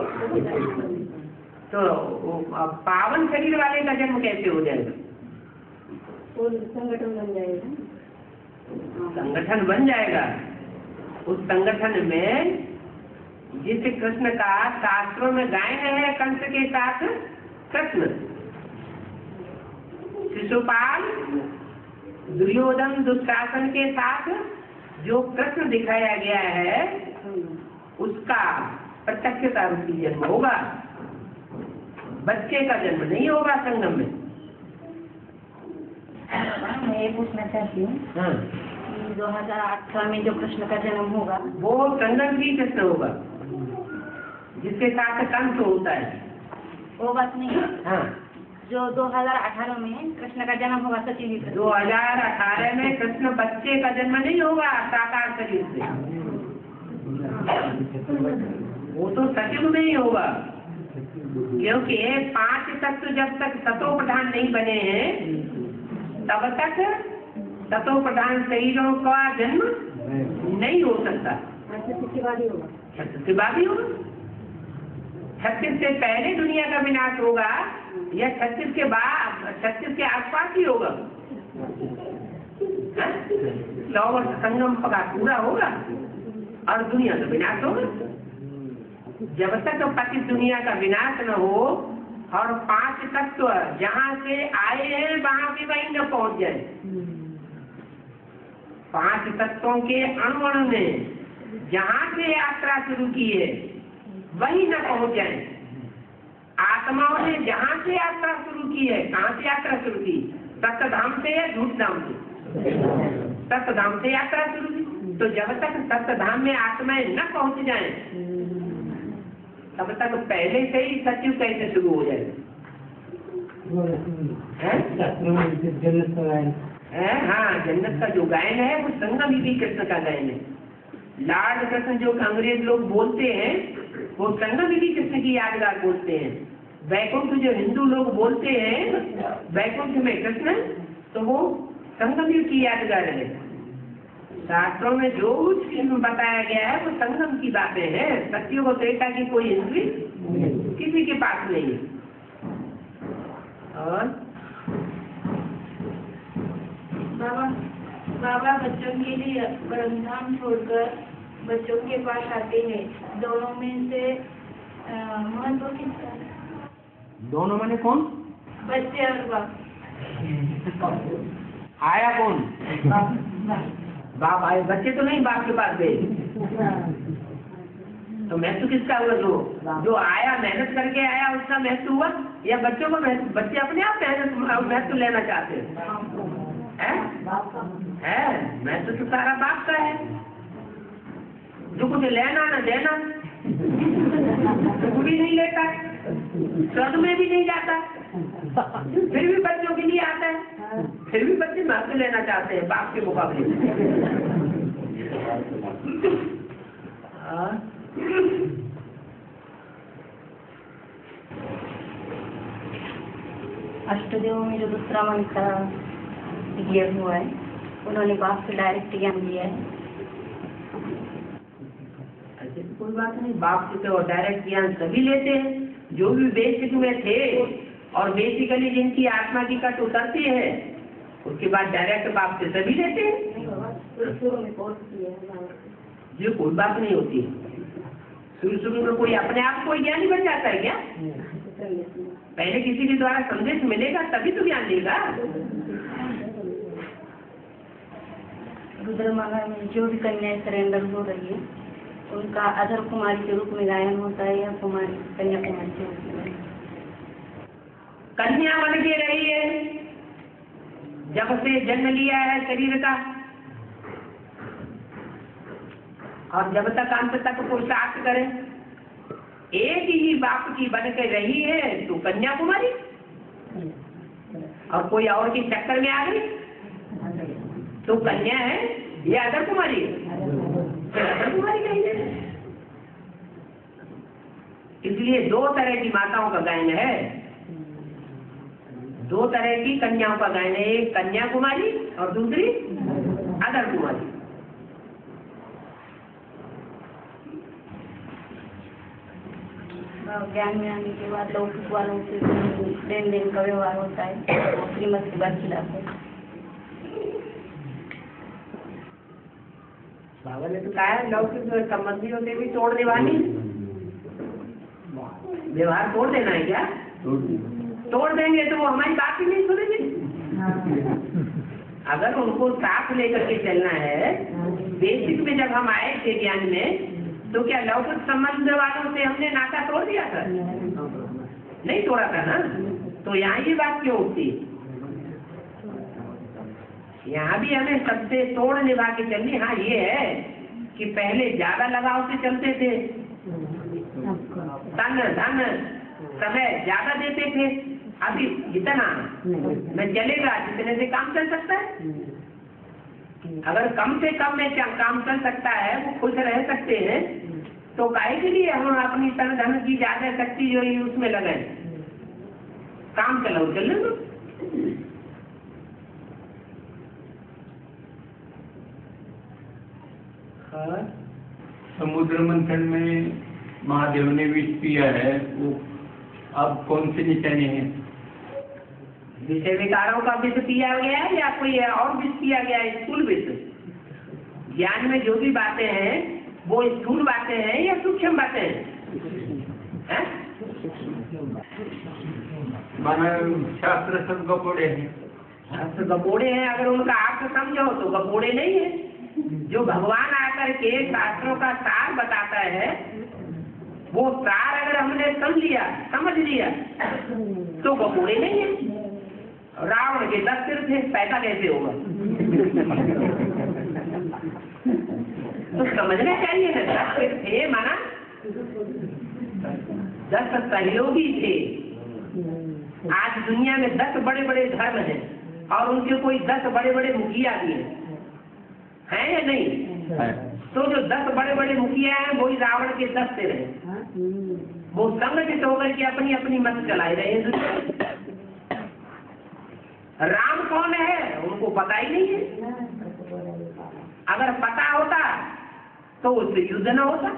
तो पावन शरीर वाले का जन्म कैसे हो जाएगा? संगठन बन जाएगा। संगठन बन जाएगा। उस संगठन में जिस कृष्ण का शास्त्रों में गायन है कंस के साथ कृष्ण, शिशुपाल दुर्योधन दुशासन के साथ जो कृष्ण दिखाया गया है उसका प्रत्यक्षता रूपी जन्म होगा, बच्चे का जन्म नहीं होगा संगम में। मैं ये पूछना चाहती हूँ 2018 में जो कृष्ण का जन्म होगा वो संगम भी कृष्ण होगा जिसके साथ कंस होता है, वो बात नहीं। हाँ। जो 2018 में कृष्ण का जन्म होगा सचिव 2018 में कृष्ण बच्चे का जन्म नहीं होगा साकार शरीर से, वो तो सचिव में ही होगा, क्योंकि 5 तत्व जब तक सतो प्रधान नहीं बने हैं तब तक सतो प्रधान शरीरों का जन्म नहीं हो सकता। सत्यवादी होगा, सत्यवादी होगा। 36 से पहले दुनिया का विनाश होगा या 36 के बाद 36 के आसपास ही होगा? लौह संगम का पूरा होगा और दुनिया का विनाश होगा। जब तक पतित दुनिया का विनाश न हो और 5 तत्व जहाँ से आए हैं वहाँ भी वहीं न पहुँच जाए, 5 तत्वों के अणु ने जहाँ से यात्रा शुरू की है वहीं न पहुँच जाए, आत्माओं ने जहाँ से यात्रा शुरू की है, कहाँ से यात्रा शुरू की? सत्यधाम से या झूठ धाम से? सत्यधाम से यात्रा शुरू की। तो जब तक सत्यधाम में आत्माएं न पहुँच जाए तब तक पहले से ही सचिव कैसे शुरू हो जाएगा? हाँ, जन्नत का जो गायन है वो संगम ही कृष्ण का गायन है। लॉर्ड कृष्ण जो अंग्रेज लोग बोलते हैं वो संगम ही कृष्ण की यादगार बोलते हैं। वैकुंठ जो हिंदू लोग बोलते हैं वैकुंठ में कृष्ण, तो वो संगम की यादगार है। शास्त्रों में जो कुछ बताया गया है वो संगम की बातें हैं। सत्युग और त्रेता की कोई हिस्ट्री किसी के पास नहीं है। और बाबा बच्चों के लिए ब्रह्मधाम छोड़कर बच्चों के पास आते हैं, दोनों में से महत्व किसका है? दोनों माने कौन? बच्चे और बाप। आया कौन? बाप आए, बच्चे तो नहीं बाप के पास गए। तो महत्व किसका हुआ? जो आया मेहनत करके आया उसका महत्व हुआ, या बच्चों को बच्चे अपने आप महत्व लेना चाहते हैं? महत्व तो सारा बाप का है। जो कुछ लेना न देना वो भी नहीं लेता, स्वर्ग में भी नहीं जाता, फिर भी बच्चों के लिए आता है। फिर भी बच्चे महत्व लेना चाहते हैं बाप के मुकाबले। अष्टदेव में जो दूसरा मंत्र दिया हुआ है, उन्होंने बाप से डायरेक्ट ज्ञान दिया है। ऐसे तो कोई बात नहीं, बाप से तो डायरेक्ट ज्ञान सभी लेते हैं जो भी बेसिक में थे, और बेसिकली जिनकी आत्मा की कट उतरती है उसके बाद डायरेक्ट बाप से सभी लेते हैं। ये कोई बात नहीं होती। शुरू में कोई अपने आप कोई ज्ञानी बन जाता है क्या? पहले किसी के द्वारा संदेश मिलेगा तभी तो ज्ञान लेगा। रुद्रमाला में जो भी कन्याएं सरेंडर हो रही है, उनका अधर कुमारी के रूप में गायन होता है या कुमारी कन्याकुमारी के रूप में? कन्या बन के रही है जब से जन्म लिया है शरीर का, और जब तक अंत तक पुरुषार्थ करे, एक ही बाप की बन के रही है तो कन्याकुमारी, और कोई और के चक्कर में आ गई तो कन्या है या अधर कुमारी है? अधर कुमारी कहेंगे। इसलिए दो तरह की माताओं का गायन है, दो तरह की कन्याओं का गायन है, एक कन्याकुमारी और दूसरी अधर कुमारी। ज्ञान में आने के बाद लौकिक वालों से लेन देन का व्यवहार होता है, श्रीमत के बाद खिलाफ है। बाबा ने तो कहा है लौकिक संबंधियों से भी तोड़ने वाली, व्यवहार तोड़ देना है क्या? तोड़ देंगे तो वो हमारी बात ही नहीं सुनेंगे। अगर उनको साथ लेकर के चलना है, बेसिक में जब हम आए थे ज्ञान में, तो क्या लौकिक संबंध वालों से हमने नाता तोड़ दिया था? नहीं तोड़ा था ना। तो यहाँ ये बात क्यों उठती? यहाँ भी हमें सबसे तोड़ निभा के चलनी। हाँ ये है कि पहले ज्यादा लगाव से चलते थे, तन धन समय ज्यादा देते थे, अभी जितना में चलेगा जितने से काम चल सकता है। अगर कम से कम में काम चल सकता है, वो खुश रह सकते हैं, तो काहे के लिए हम अपनी तन धन की ज्यादा शक्ति जो है उसमें लगाए? काम चलाओ चल लो। समुद्र मंथन में महादेव ने विष पिया है, वो अब कौन से निशाने हैं? विषय विकारों का विष पिया गया है या कोई और विष पिया गया है? स्थूल विष। ज्ञान में जो भी बातें हैं वो स्थूल बातें हैं या सूक्ष्म बातें हैं? माना शास्त्र सब गपोड़े हैं। शास्त्र गपोड़े हैं, अगर उनका अर्थ समझो तो गपोड़े नहीं है। जो भगवान आकर के शास्त्रों का सार बताता है, वो सार अगर हमने समझ लिया तो गपोड़े नहीं है। रावण के 10 सिर थे, पैदा कैसे होगा? तो समझना चाहिए ना, 10 सिर थे माना 10 सहयोगी थे। आज दुनिया में 10 बड़े बड़े धर्म हैं और उनके कोई 10 बड़े बड़े मुखिया भी हैं या नहीं? तो जो 10 बड़े बड़े मुखिया हैं वही रावण के 10 सिर हैं। वो संगठित होकर के अपनी अपनी मत चलाए रहे हैं। राम कौन है उनको पता ही नहीं है। अगर पता होता तो उससे युद्ध न होता।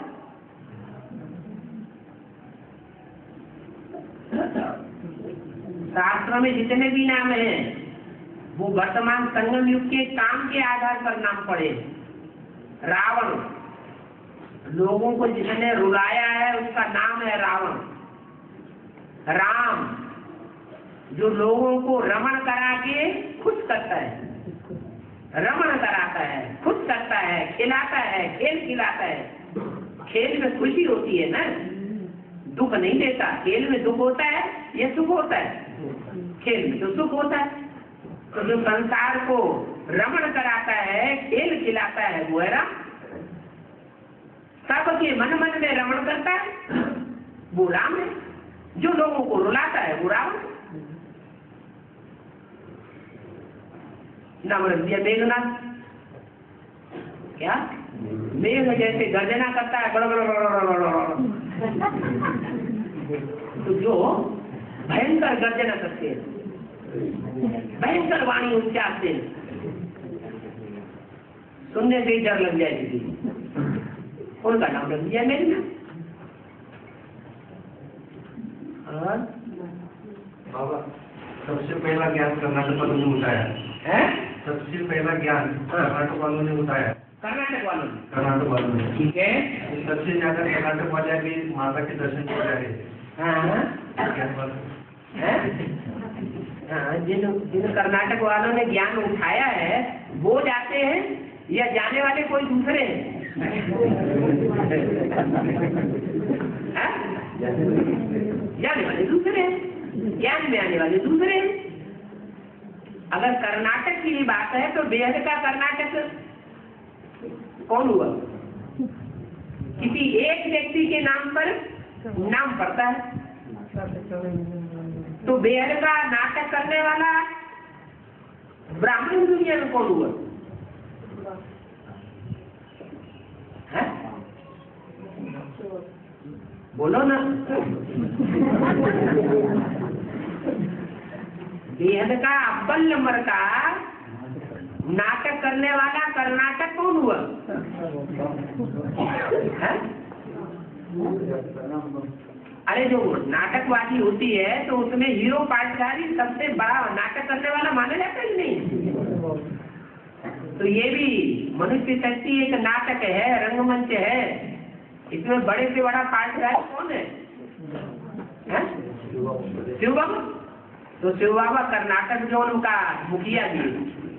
शास्त्र में जितने भी नाम हैं वो वर्तमान संगम युग के काम के आधार पर नाम पड़े। रावण, लोगों को जिसने रुलाया है उसका नाम है रावण। राम, जो लोगों को रमण करा के खुश करता है, रमण कराता है, खुश करता है, खिलाता है, खेल खिलाता है। खेल में खुशी होती है ना, दुख नहीं देता। खेल में दुख होता है या सुख होता है? खेल में तो सुख होता है। तो जो संसार को रमण कराता है, खेल खिलाता है, वो है राम। सबके मन मन में रमण करता है, वो राम है। जो लोगों को रुलाता है वो रावण। नाम रख दिया मेघनाथ। क्या मेघ जैसे गर्जना करता है, तो जो भयंकर गर्जना करते हैं, भयंकर वाणी उच्चारते हैं, सुनने से ही डर लग जाए किसी, उनका नाम रख दिया मेघनाथ। बाबा, सबसे पहला ज्ञान कर्नाटक वालों ने उठाया है। सबसे पहला ज्ञान कर्नाटक वालों ने उठाया। कर्नाटक वालों ने ठीक है। सबसे ज्यादा कर्नाटक वाले भी माता के दर्शन को जा रहे थे। ज्ञान वाले हाँ, जिन कर्नाटक वालों ने ज्ञान उठाया है वो जाते हैं या जाने वाले कोई दूसरे हैं? जाने वाले दूसरे हैं, ज्ञान में आने वाले दूसरे हैं। अगर कर्नाटक की बात है तो बेहद का कर्नाटक कौन हुआ? किसी एक व्यक्ति के नाम पर नाम पड़ता है। तो बेहद का नाटक करने वाला ब्राह्मण दुनिया में कौन हुआ? है? बोलो ना। बेहद का अव्वल नंबर का नाटक करने वाला कर्नाटक कौन हुआ? है? अरे जो नाटकवादी होती है तो उसमें हीरो पार्टधारी सबसे बड़ा नाटक करने वाला माना जाता है नहीं? तो ये भी मनुष्य शक्ति एक नाटक है, रंगमंच है। इसमें बड़े से बड़ा पार्टधारी कौन है? शिव बाबा। तो शिव बाबा कर्नाटक जो उनका मुखिया जी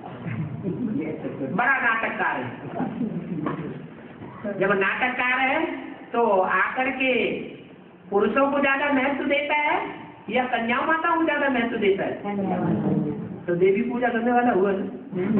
बड़ा नाटककार है। जब नाटककार है तो आकर के पुरुषों को ज्यादा महत्व देता है या कन्याओं माताओं को ज्यादा महत्व देता है? तो देवी पूजा करने वाला हुआ ना।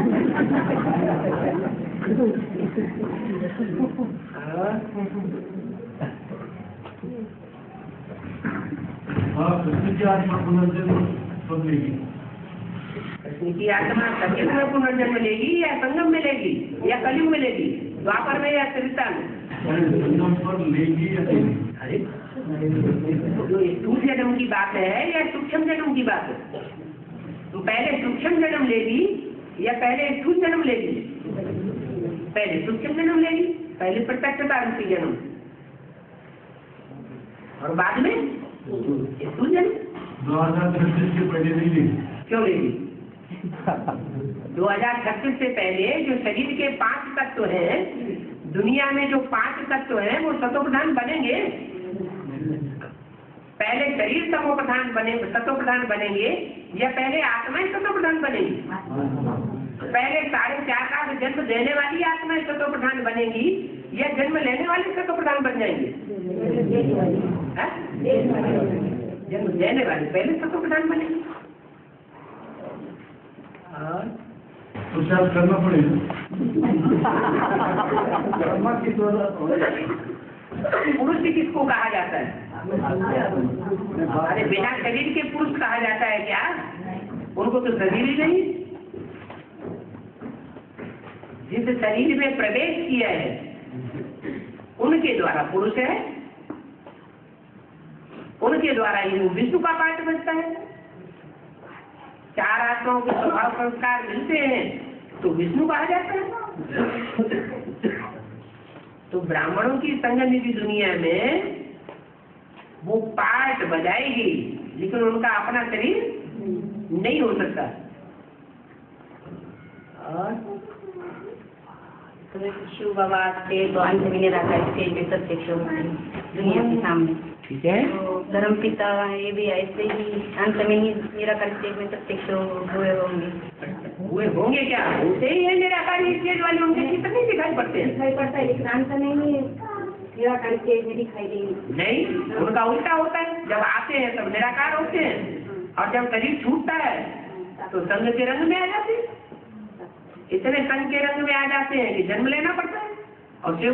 कृष्ण आत्मा पुनर्जन्म कब लेगी? कृष्ण की आत्मा सतयुग में पुनर्जन्म लेगी या संगम में लेगी या कलयुग में लेगी? द्वापर में या त्रेता में? संगम पर लेगी या नहीं? अरे जो स्थूल जन्म की बात है या सूक्ष्म जन्म की बात है? तो पहले सूक्ष्म जन्म लेगी या पहले स्थूल जन्म लेगी? पहले सूक्ष्म जन्म लेगी, पहले प्रत्यक्षता रूपी जन्म, और बाद में स्थूल जन्म। 2036 से पहले नहीं लेगी। क्यों लेगी? 2036 से पहले जो शरीर के 5 तत्व हैं, दुनिया में जो 5 तत्व हैं वो सतोप्रधान बनेंगे। पहले शरीर तमोप्रधान बने, सतोप्रधान बनेंगे या पहले आत्माएं सतोप्रधान बनेंगी? पहले 4.5 लाख जन्म देने वाली आत्माएं सतोप्रधान बनेंगी या जन्म लेने वाले सतोप्रधान बन जाएंगे? जन्म देने वाले पहले सतोप्रधान बनेंगे। तो क्या करना पड़ेगा? पुरुष किसको कहा जाता है? अरे बिना शरीर के पुरुष कहा जाता है क्या? उनको तो शरीर ही नहीं। जिस शरीर में प्रवेश किया है उनके द्वारा पुरुष है, उनके द्वारा ही विष्णु का पाठ बनता है। 4 आत्माओं के स्वभाव संस्कार मिलते हैं तो विष्णु कहा जाता है। तो ब्राह्मणों की संगनिधि दुनिया में वो पाठ बजाएगी लेकिन उनका अपना शरीर नहीं हो सकता। और तो शिव बाबा थे तो अंत में निराकार स्टेज में प्रत्यक्ष होते हैं दुनिया के सामने। ठीक है, तो धर्म पिता ये भी ऐसे ही अंत में ही निराकार स्टेज में प्रत्यक्ष हुए होंगे। हुए होंगे क्या? होते ही है निराकारी स्टेज वाले, उनके चित्र नहीं दिखाई पड़ते हैं। दिखाई पड़ता है लेकिन अंत में ही निराकार स्टेज में दिखाई देंगे। नहीं, उनका उल्टा होता है। जब आते हैं तब निराकार होते हैं और जब शरीर छूटता है तो संग के रंग में आ जाते हैं। इतने संग के रंग में आ जाते हैं कि जन्म लेना पड़ता है। और शिव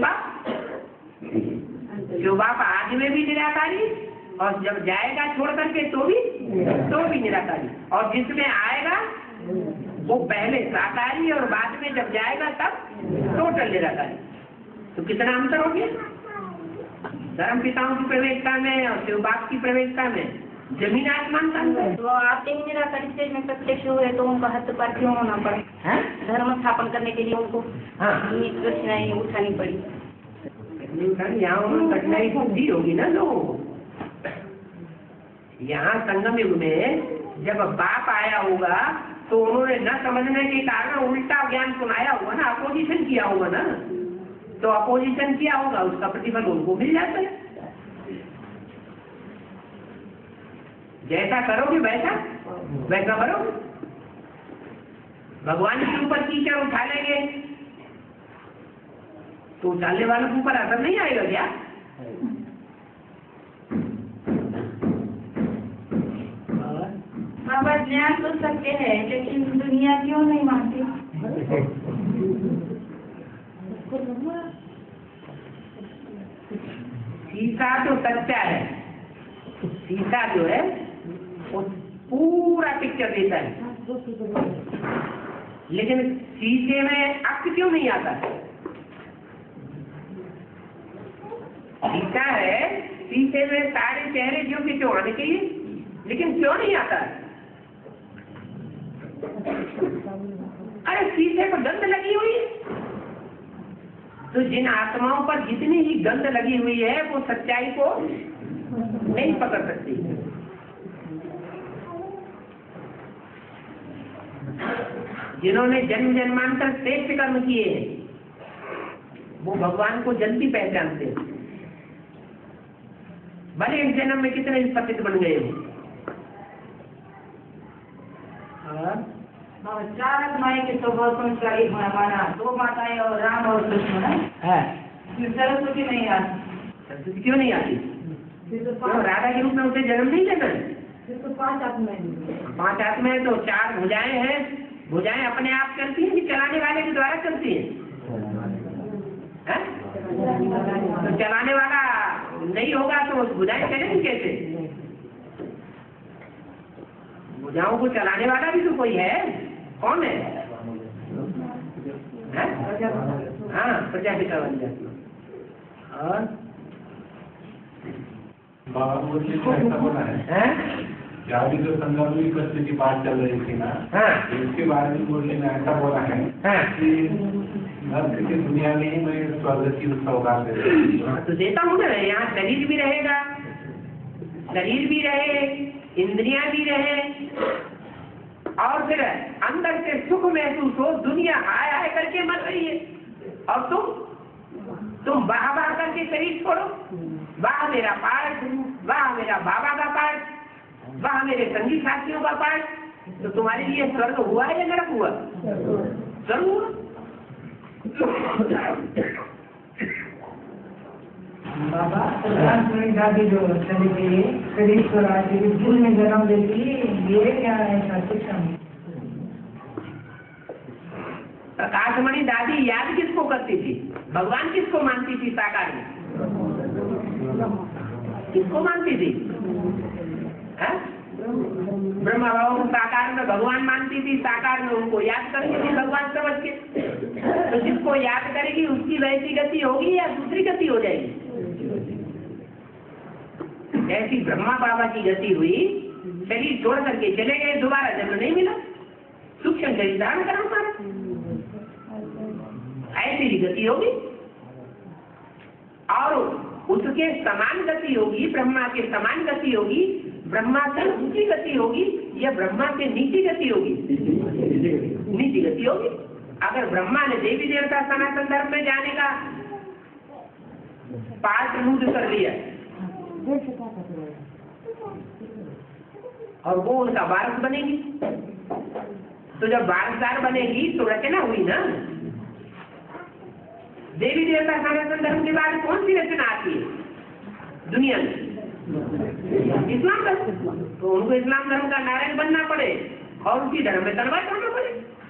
बाप आज में भी निराकारी, और जब जाएगा छोड़ करके तो भी निराकारी, और जिसमें आएगा वो पहले साकारी और बाद में जब जाएगा तब टोटल निराकारी। तो कितना अंतर हो गया धर्म पिताओं की प्रवेशता में और शिव बाप की प्रवेशता में? जमीन आसमान का अंतर। तो आप एक निराकार स्टेज में प्रत्यक्ष हुए तो उनका हाथ पर क्यों होना पड़ा? धर्म स्थापन करने के लिए उनको कठिनाई उठानी पड़ी। यहाँ उन्होंने कठिनाई दी होगी ना लोगों को। यहाँ संगम युग में जब बाप आया होगा तो उन्होंने न समझने के कारण उल्टा ज्ञान सुनाया होगा ना, अपोजिशन किया होगा ना। तो अपोजिशन किया होगा, उसका प्रतिफल उनको मिल जाता है। जैसा करोगे वैसा करोगे। भगवान के ऊपर कीचड़ उठा लेंगे तो उछालने वालों के ऊपर असर नहीं आएगा क्या? बाबा ज्ञान तो सत्य है लेकिन दुनिया क्यों नहीं मानती? शीशा तो सच्चा है, शीशा जो है वो पूरा पिक्चर देता है, लेकिन शीशे में अक्स क्यों नहीं आता? शीशा है, शीशे में सारे चेहरे जो कि क्यों आने चाहिए, लेकिन क्यों नहीं आता? अरे शीशे पर गंध लगी हुई है। तो जिन आत्माओं पर जितनी ही गंध लगी हुई है वो सच्चाई को नहीं पकड़ सकती। जिन्होंने जन्म जन्मांतर श्रेष्ठ कर्म किए हैं वो भगवान को जल्दी पहचानते हैं, भले इस जन्म में कितने ही पतित बन गए हो। चार आत्माएं के तो बहुत संस्कारी माना, दो माताएं और राम और कृष्ण है। सरस्वती नहीं आती। सरस्वती क्यों नहीं आती? तो राधा के रूप में उसे जन्म नहीं लेना है। तो पांच आत्माएं, पांच आत्माएं तो चार भुजाएं हैं। भुजाएं अपने आप चलती हैं कि चलाने वाले के द्वारा चलती हैं? तो चलाने वाला नहीं होगा तो भुजाएं चलेंगी कैसे? भुजाओं को चलाने वाला भी तो कोई है। कौन है? हाँ, प्रजापिता वाली जाती। और बाबा मुझे ऐसा बोला है अभी जो संगम में कृष्ण की बात चल रही थी ना, इसके बारे में मुरली ने ऐसा बोला है कि नर्क की दुनिया में ही मैं स्वर्ग की सौगात दे तो देता हूँ ना। यहाँ शरीर भी रहेगा, शरीर भी रहे, इंद्रियां भी रहे, और फिर अंदर से सुख महसूस हो। दुनिया हाय हाय करके मर रही है और तुम वाह वाह करके शरीर छोड़ो। वाह मेरा पाठ, वाह मेरा बाबा का पाठ, वाह मेरे संगी साथियों का पाठ। तो तुम्हारे लिए स्वर्ग हुआ है या नरक हुआ? स्वर्ग हुआ। बाबा दादी जो चली गई शरीर पर आती दिल में जन्म लेती, ये क्या है? प्रकाशमणि दादी याद किसको करती थी? भगवान किसको मानती थी? साकार में किसको मानती थी? ब्रह्मा बाबा को साकार में भगवान मानती थी, साकार में उनको याद करती थी भगवान समझ के। तो जिसको याद करेगी उसकी वैसी गति होगी या दूसरी गति हो जाएगी? ऐसी ब्रह्मा बाबा की गति हुई, शरीर छोड़ करके चले गए, दोबारा जन्म नहीं मिला, सूक्ष्म शरीर धारण करा। ऐसी ही गति होगी और उसके समान गति होगी, ब्रह्मा के समान गति होगी। ब्रह्मा से ऊंची गति होगी या ब्रह्मा से नीची गति होगी? नीची गति होगी। अगर ब्रह्मा ने देवी देवता सनातन धर्म में जाने का पाठ रूढ़ कर लिया और वो उनका वारस बनेगी, तो जब वारसदार बनेगी तो रचना हुई ना। देवी देवता सनातन धर्म के बाद कौन सी रचना आती है दुनिया में? इस्लाम धर्म। तो उनको इस्लाम धर्म का नारायण बनना पड़े और उसी धर्म में तलवार करना पड़े।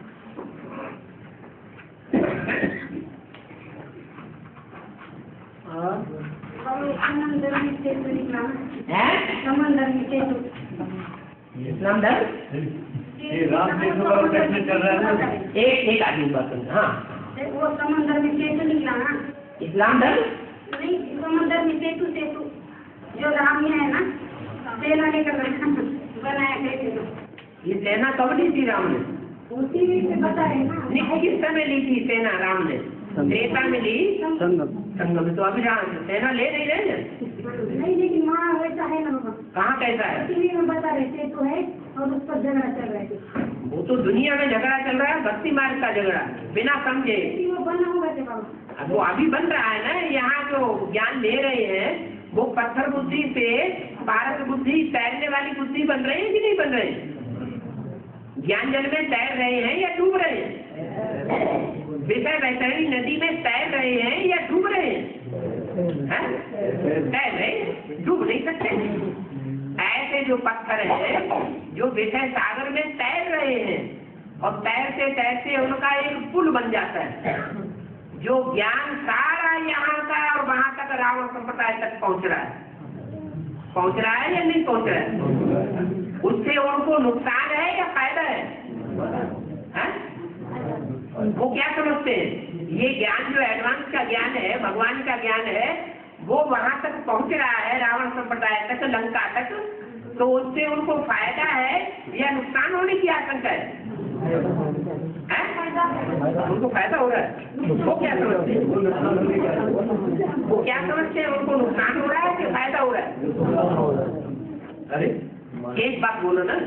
इस्लाम धर्म राम सेतु का कैसे चल रहा है? एक आदमी बात। हाँ, वो समंदर में सेतु निकला ना। इस्लाम धर्म नहीं, समंदर में सेतु सेतु जो राम है ना, सेना लेकर बनाया सेतु। ये सेना कब ली थी राम ने? उसी में बता रहे ना। नहीं, किस समय ली थी सेना राम ने? त्रेता में ली, संगम में। तो अभी राम सेना ले नहीं रहे हैं। नहीं, लेकिन वहाँ वैसा है ना, कहाँ कैसा है? टीवी में बता रहे सेतु है और उस पर झगड़ा चल रहा है। वो तो दुनिया में झगड़ा चल रहा है, भक्ति मार्ग का झगड़ा, बिना समझे। वो बना होगा जब बाबा। अब वो अभी बन रहा है ना। यहाँ जो ज्ञान ले रहे हैं वो पत्थर बुद्धि से पारस बुद्धि, तैरने वाली बुद्धि बन रहे हैं कि नहीं बन रहे हैं? ज्ञान जल में तैर रहे हैं या डूब रहे हैं? विषय वैतरणी नदी में तैर रहे हैं या डूब रहे हैं? तैर रहे हैं, डूब नहीं सकते। ऐसे जो पत्थर हैं जो विषय सागर में तैर रहे हैं और तैरते तैरते उनका एक पुल बन जाता है। जो ज्ञान सारा यहाँ का और वहां तक रावण संप्रदाय तक पहुंच रहा है या नहीं पहुंच रहा है? उससे उनको नुकसान है या फायदा है? वो क्या समझते हैं? ये ज्ञान जो एडवांस का ज्ञान है, भगवान का ज्ञान है, वो वहां तक पहुंच रहा है, रावण संप्रदाय तक, लंका तक, तो उससे उनको फायदा है या नुकसान होने की आशंका है? उनको फायदा हो रहा है। वो क्या समझते हैं? उनको नुकसान हो रहा है कि फायदा हो रहा है? अरे एक बात बोलो ना,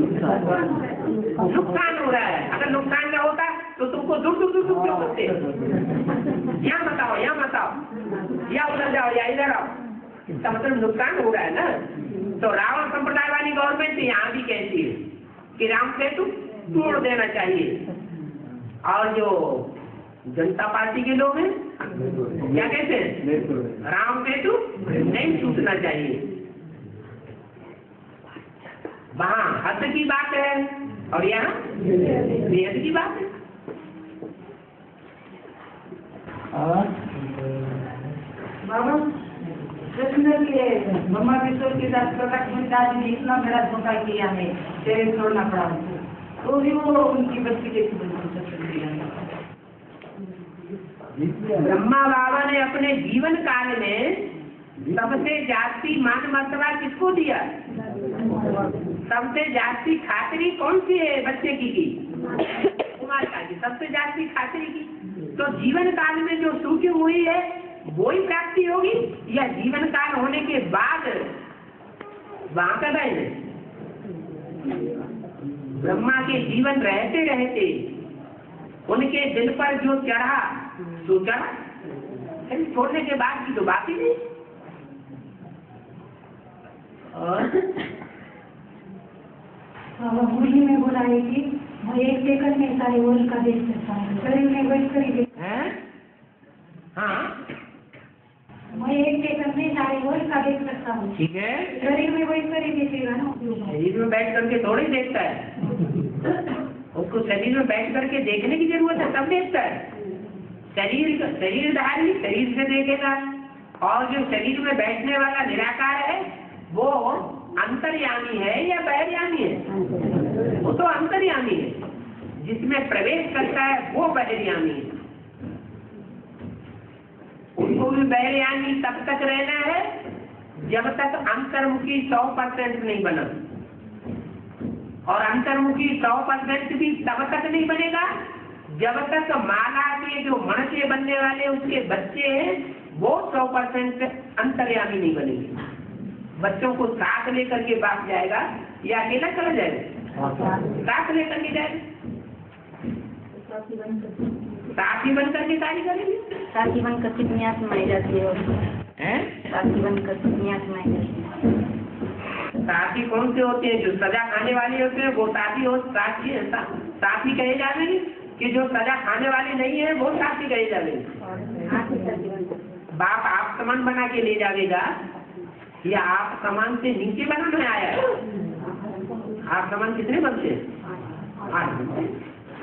नुकसान हो रहा है। अगर नुकसान न होता तो तुमको दूर दूर दूर क्यों करते? यहाँ बताओ, या उधर जाओ या इधर आओ। इसका मतलब नुकसान हो रहा है ना। तो रावण संप्रदाय वाली गवर्नमेंट यहाँ भी कहती है कि राम सेतु तोड़ देना चाहिए। और जो जनता पार्टी के लोग हैं क्या कहते हैं? राम सेतु नहीं टूटना चाहिए। वहाँ हद की बात है और यहाँ बेहद की बात है। बाबा कृष्ण के ब्रह्मा विष्णु के साथ प्रकट पिता ने इतना बड़ा धोखा किया है, तेरे छोड़ना पड़ा तो भी वो उनकी बच्ची के ब्रह्मा बाबा ने अपने जीवन काल में सबसे जास्ती मान मर्तबा किसको दिया? सबसे जास्ती खातिरी कौन सी है बच्चे की? कुमारिका की सबसे जास्ती खातिरी की। तो जीवन काल में जो सूखी हुई है वो ही प्राप्ति होगी या जीवन काल होने के बाद वहां का है? ब्रह्मा के जीवन रहते रहते उनके दिल पर जो चढ़ा तो चढ़ा, छोड़ने के बाद की तो बात ही नहीं। मुरली में बोला है कि मैं एक सेकंड में सारे वर्ल्ड का देख सकता हूँ, शरीर में बैठ कर ही हाँ, मैं एक सेकंड में सारे वर्ल्ड का देख सकता हूँ। ठीक है, शरीर में बैठ कर ही देखेगा ना। शरीर में बैठ करके थोड़ी देखता है। उसको शरीर में बैठ करके देखने की जरूरत है, तब देखता है। शरीरधारी शरीर से देखेगा और जो शरीर में बैठने वाला निराकार है वो अंतर्यामी है या बहिर्यामी है? वो तो अंतर्यामी है। जिसमें प्रवेश करता है वो बहिर्यामी है। उनको भी बहिर्यामी तब तक रहना है जब तक अंतर्मुखी 100% नहीं बना, और अंतर्मुखी 100% भी तब तक नहीं बनेगा जब तक माला के जो मनुष्य बनने वाले उसके बच्चे हैं वो 100% अंतर्यामी नहीं बनेंगे। बच्चों को साथ लेकर के बाप जाएगा या अकेला चला जाएगा? साथ लेकर के जाएगा। साथी बनकर साथी बनकर के कार्य करेंगे। साथी बनकर कितनी आत्माएं जाती है और हैं? साथी बनकर कितनी आत्माएं जाती है। साथी कौन से होते हैं? जो सजा खाने वाले होते हैं वो साथी हो, साथी कहे जाएंगे कि जो सजा खाने वाले नहीं है वो साथी कहे जाएंगे। साथी बनकर बाप आप समान बना के ले जाएगा या आप समान से नीचे बनाने आया है? आप समान कितने बनते हैं? 8 बनते हैं।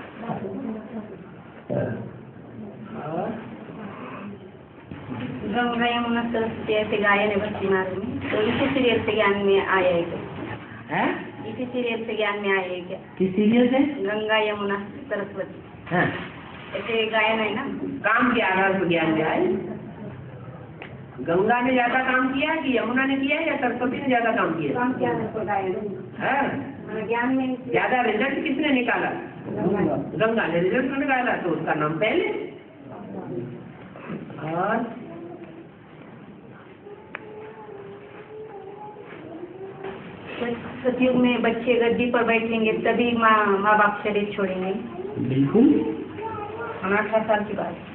गंगा यमुना सरस्वती ऐसे गायन है भक्ति मार्ग में, तो इसी सीरियल से ज्ञान में आया है क्या? हैं? इसी सीरियल से ज्ञान में आया है क्या? किस सीरियल से? गंगा यमुना सरस्वती हाँ। ऐसे गायन है ना। काम के आधार पर ज्ञान दिया है। गंगा ने ज्यादा काम किया कि यमुना ने किया या सरस्वती ने ज्यादा काम किया? काम के आधार पर गायन है। ज्ञान में ज्यादा रिजल्ट किसने निकाला? गंगा ने रिजल्ट निकाला, तो उसका नाम पहले। और सतयुग में बच्चे गद्दी पर बैठेंगे तभी माँ बाप शरीर छोड़ेंगे। बिल्कुल 18 साल की बात।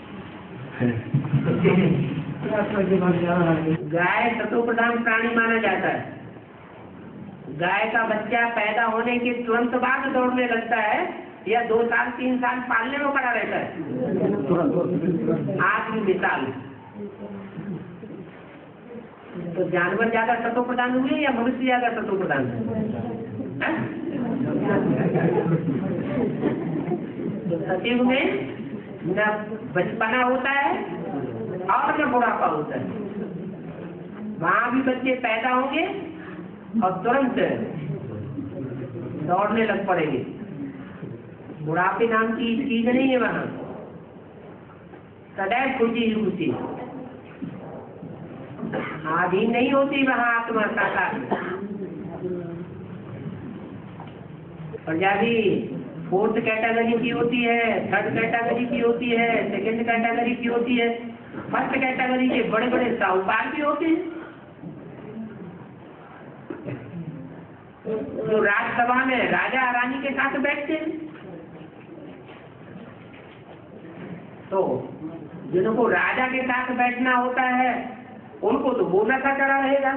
गाय तत्व प्रधान प्राणी माना जाता है। गाय का बच्चा पैदा होने के तुरंत बाद दौड़ने लगता है या 2 साल 3 साल पालने में पड़ा रहता है? आत्म मिसाल। तो जानवर ज्यादा तत्व प्रधान हुए या मनुष्य ज्यादा तत्व प्रधान? तो सतयुग में न बचपना होता है और न बुढ़ापा होता है। वहाँ भी बच्चे पैदा होंगे और तुरंत दौड़ने लग पड़ेंगे। बुढ़ापे नाम की चीज नहीं है वहाँ, सदैव खुशी ही खुशी। आधीन नहीं होती वहाँ आत्मा साकार। प्रजाति 4th कैटेगरी की होती है, 3rd कैटेगरी की होती है, 2nd कैटेगरी की होती है, 1st कैटेगरी के बड़े बड़े साहूकार भी होते हैं जो राज्यसभा में राजा रानी के साथ बैठते हैं। तो जिनको राजा के साथ बैठना होता है उनको तो बोनस चढ़ा रहेगा।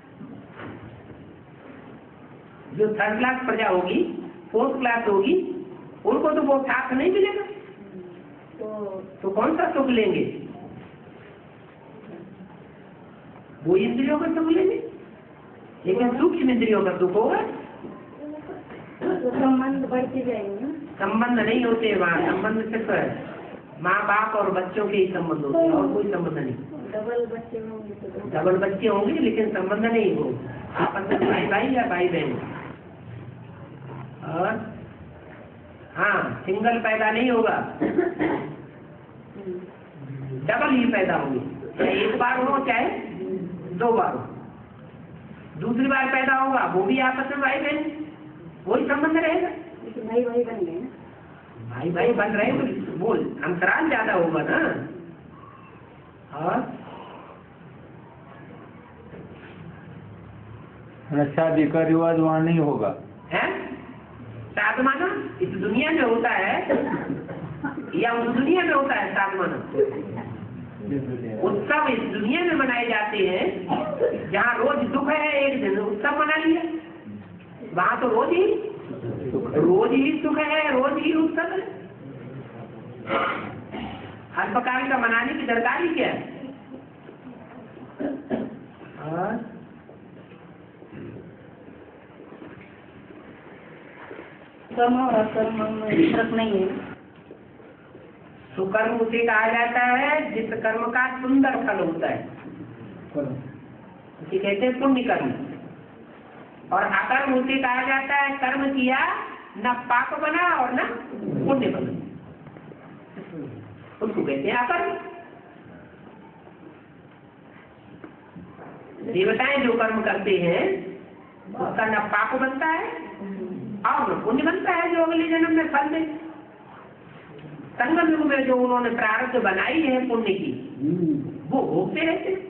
जो 3rd क्लास प्रजा होगी, 4th क्लास होगी, उनको तो वो साथ नहीं मिलेगा। तो कौन सा सुख लेंगे? वो इंद्रियों का सुख लेंगे, लेकिन सूक्ष्म इंद्रियों का सुख होगा। तो संबंध बढ़ते जाएंगे। संबंध नहीं होते वहाँ, संबंध सिर्फ माँ बाप और बच्चों के ही संबंध होते हैं और कोई संबंध नहीं। डबल बच्चे होंगे तो डबल बच्चे होंगे लेकिन संबंध नहीं हो आपस में, भाई भाई या भाई बहन। और हाँ, सिंगल पैदा नहीं होगा, डबल ही पैदा होगी। चाहे 1 बार हो चाहे 2 बार हो। दूसरी बार पैदा होगा वो भी आपस में भाई बहन, वही संबंध रहेगा। भाई भाई बन गए ना। भाई भाई बन रहे तो बोल अंतराल ज्यादा होगा ना। और शादी का रिवाज वहाँ नहीं होगा है? साधमाना इस दुनिया में होता है या उस दुनिया में होता है? साधमाना उत्सव इस दुनिया में मनाए जाते हैं। जहाँ रोज दुख है एक दिन उत्सव मना लिया, वहाँ तो रोज ही सुख है, रोज ही उत्सव है। हर प्रकार का मनाने की दरकार ही क्या है? कर्म और अकर्म में फर्क नहीं है। सुकर्म उसे कहा जाता है जिस कर्म का सुंदर फल होता है, उसे कहते हैं पुण्य कर्म। और अकर्म उसे कहा जाता है कर्म किया न पाप बना और न पुण्य बना, उसको कहते हैं अकर्म। देवताएं जो कर्म करते हैं उसका न पाप बनता है और न पुण्य बनता है जो अगले जन्म में फल दे। संगम युग में जो उन्होंने प्रारब्ध बनाई है पुण्य की वो भोगते रहते हैं।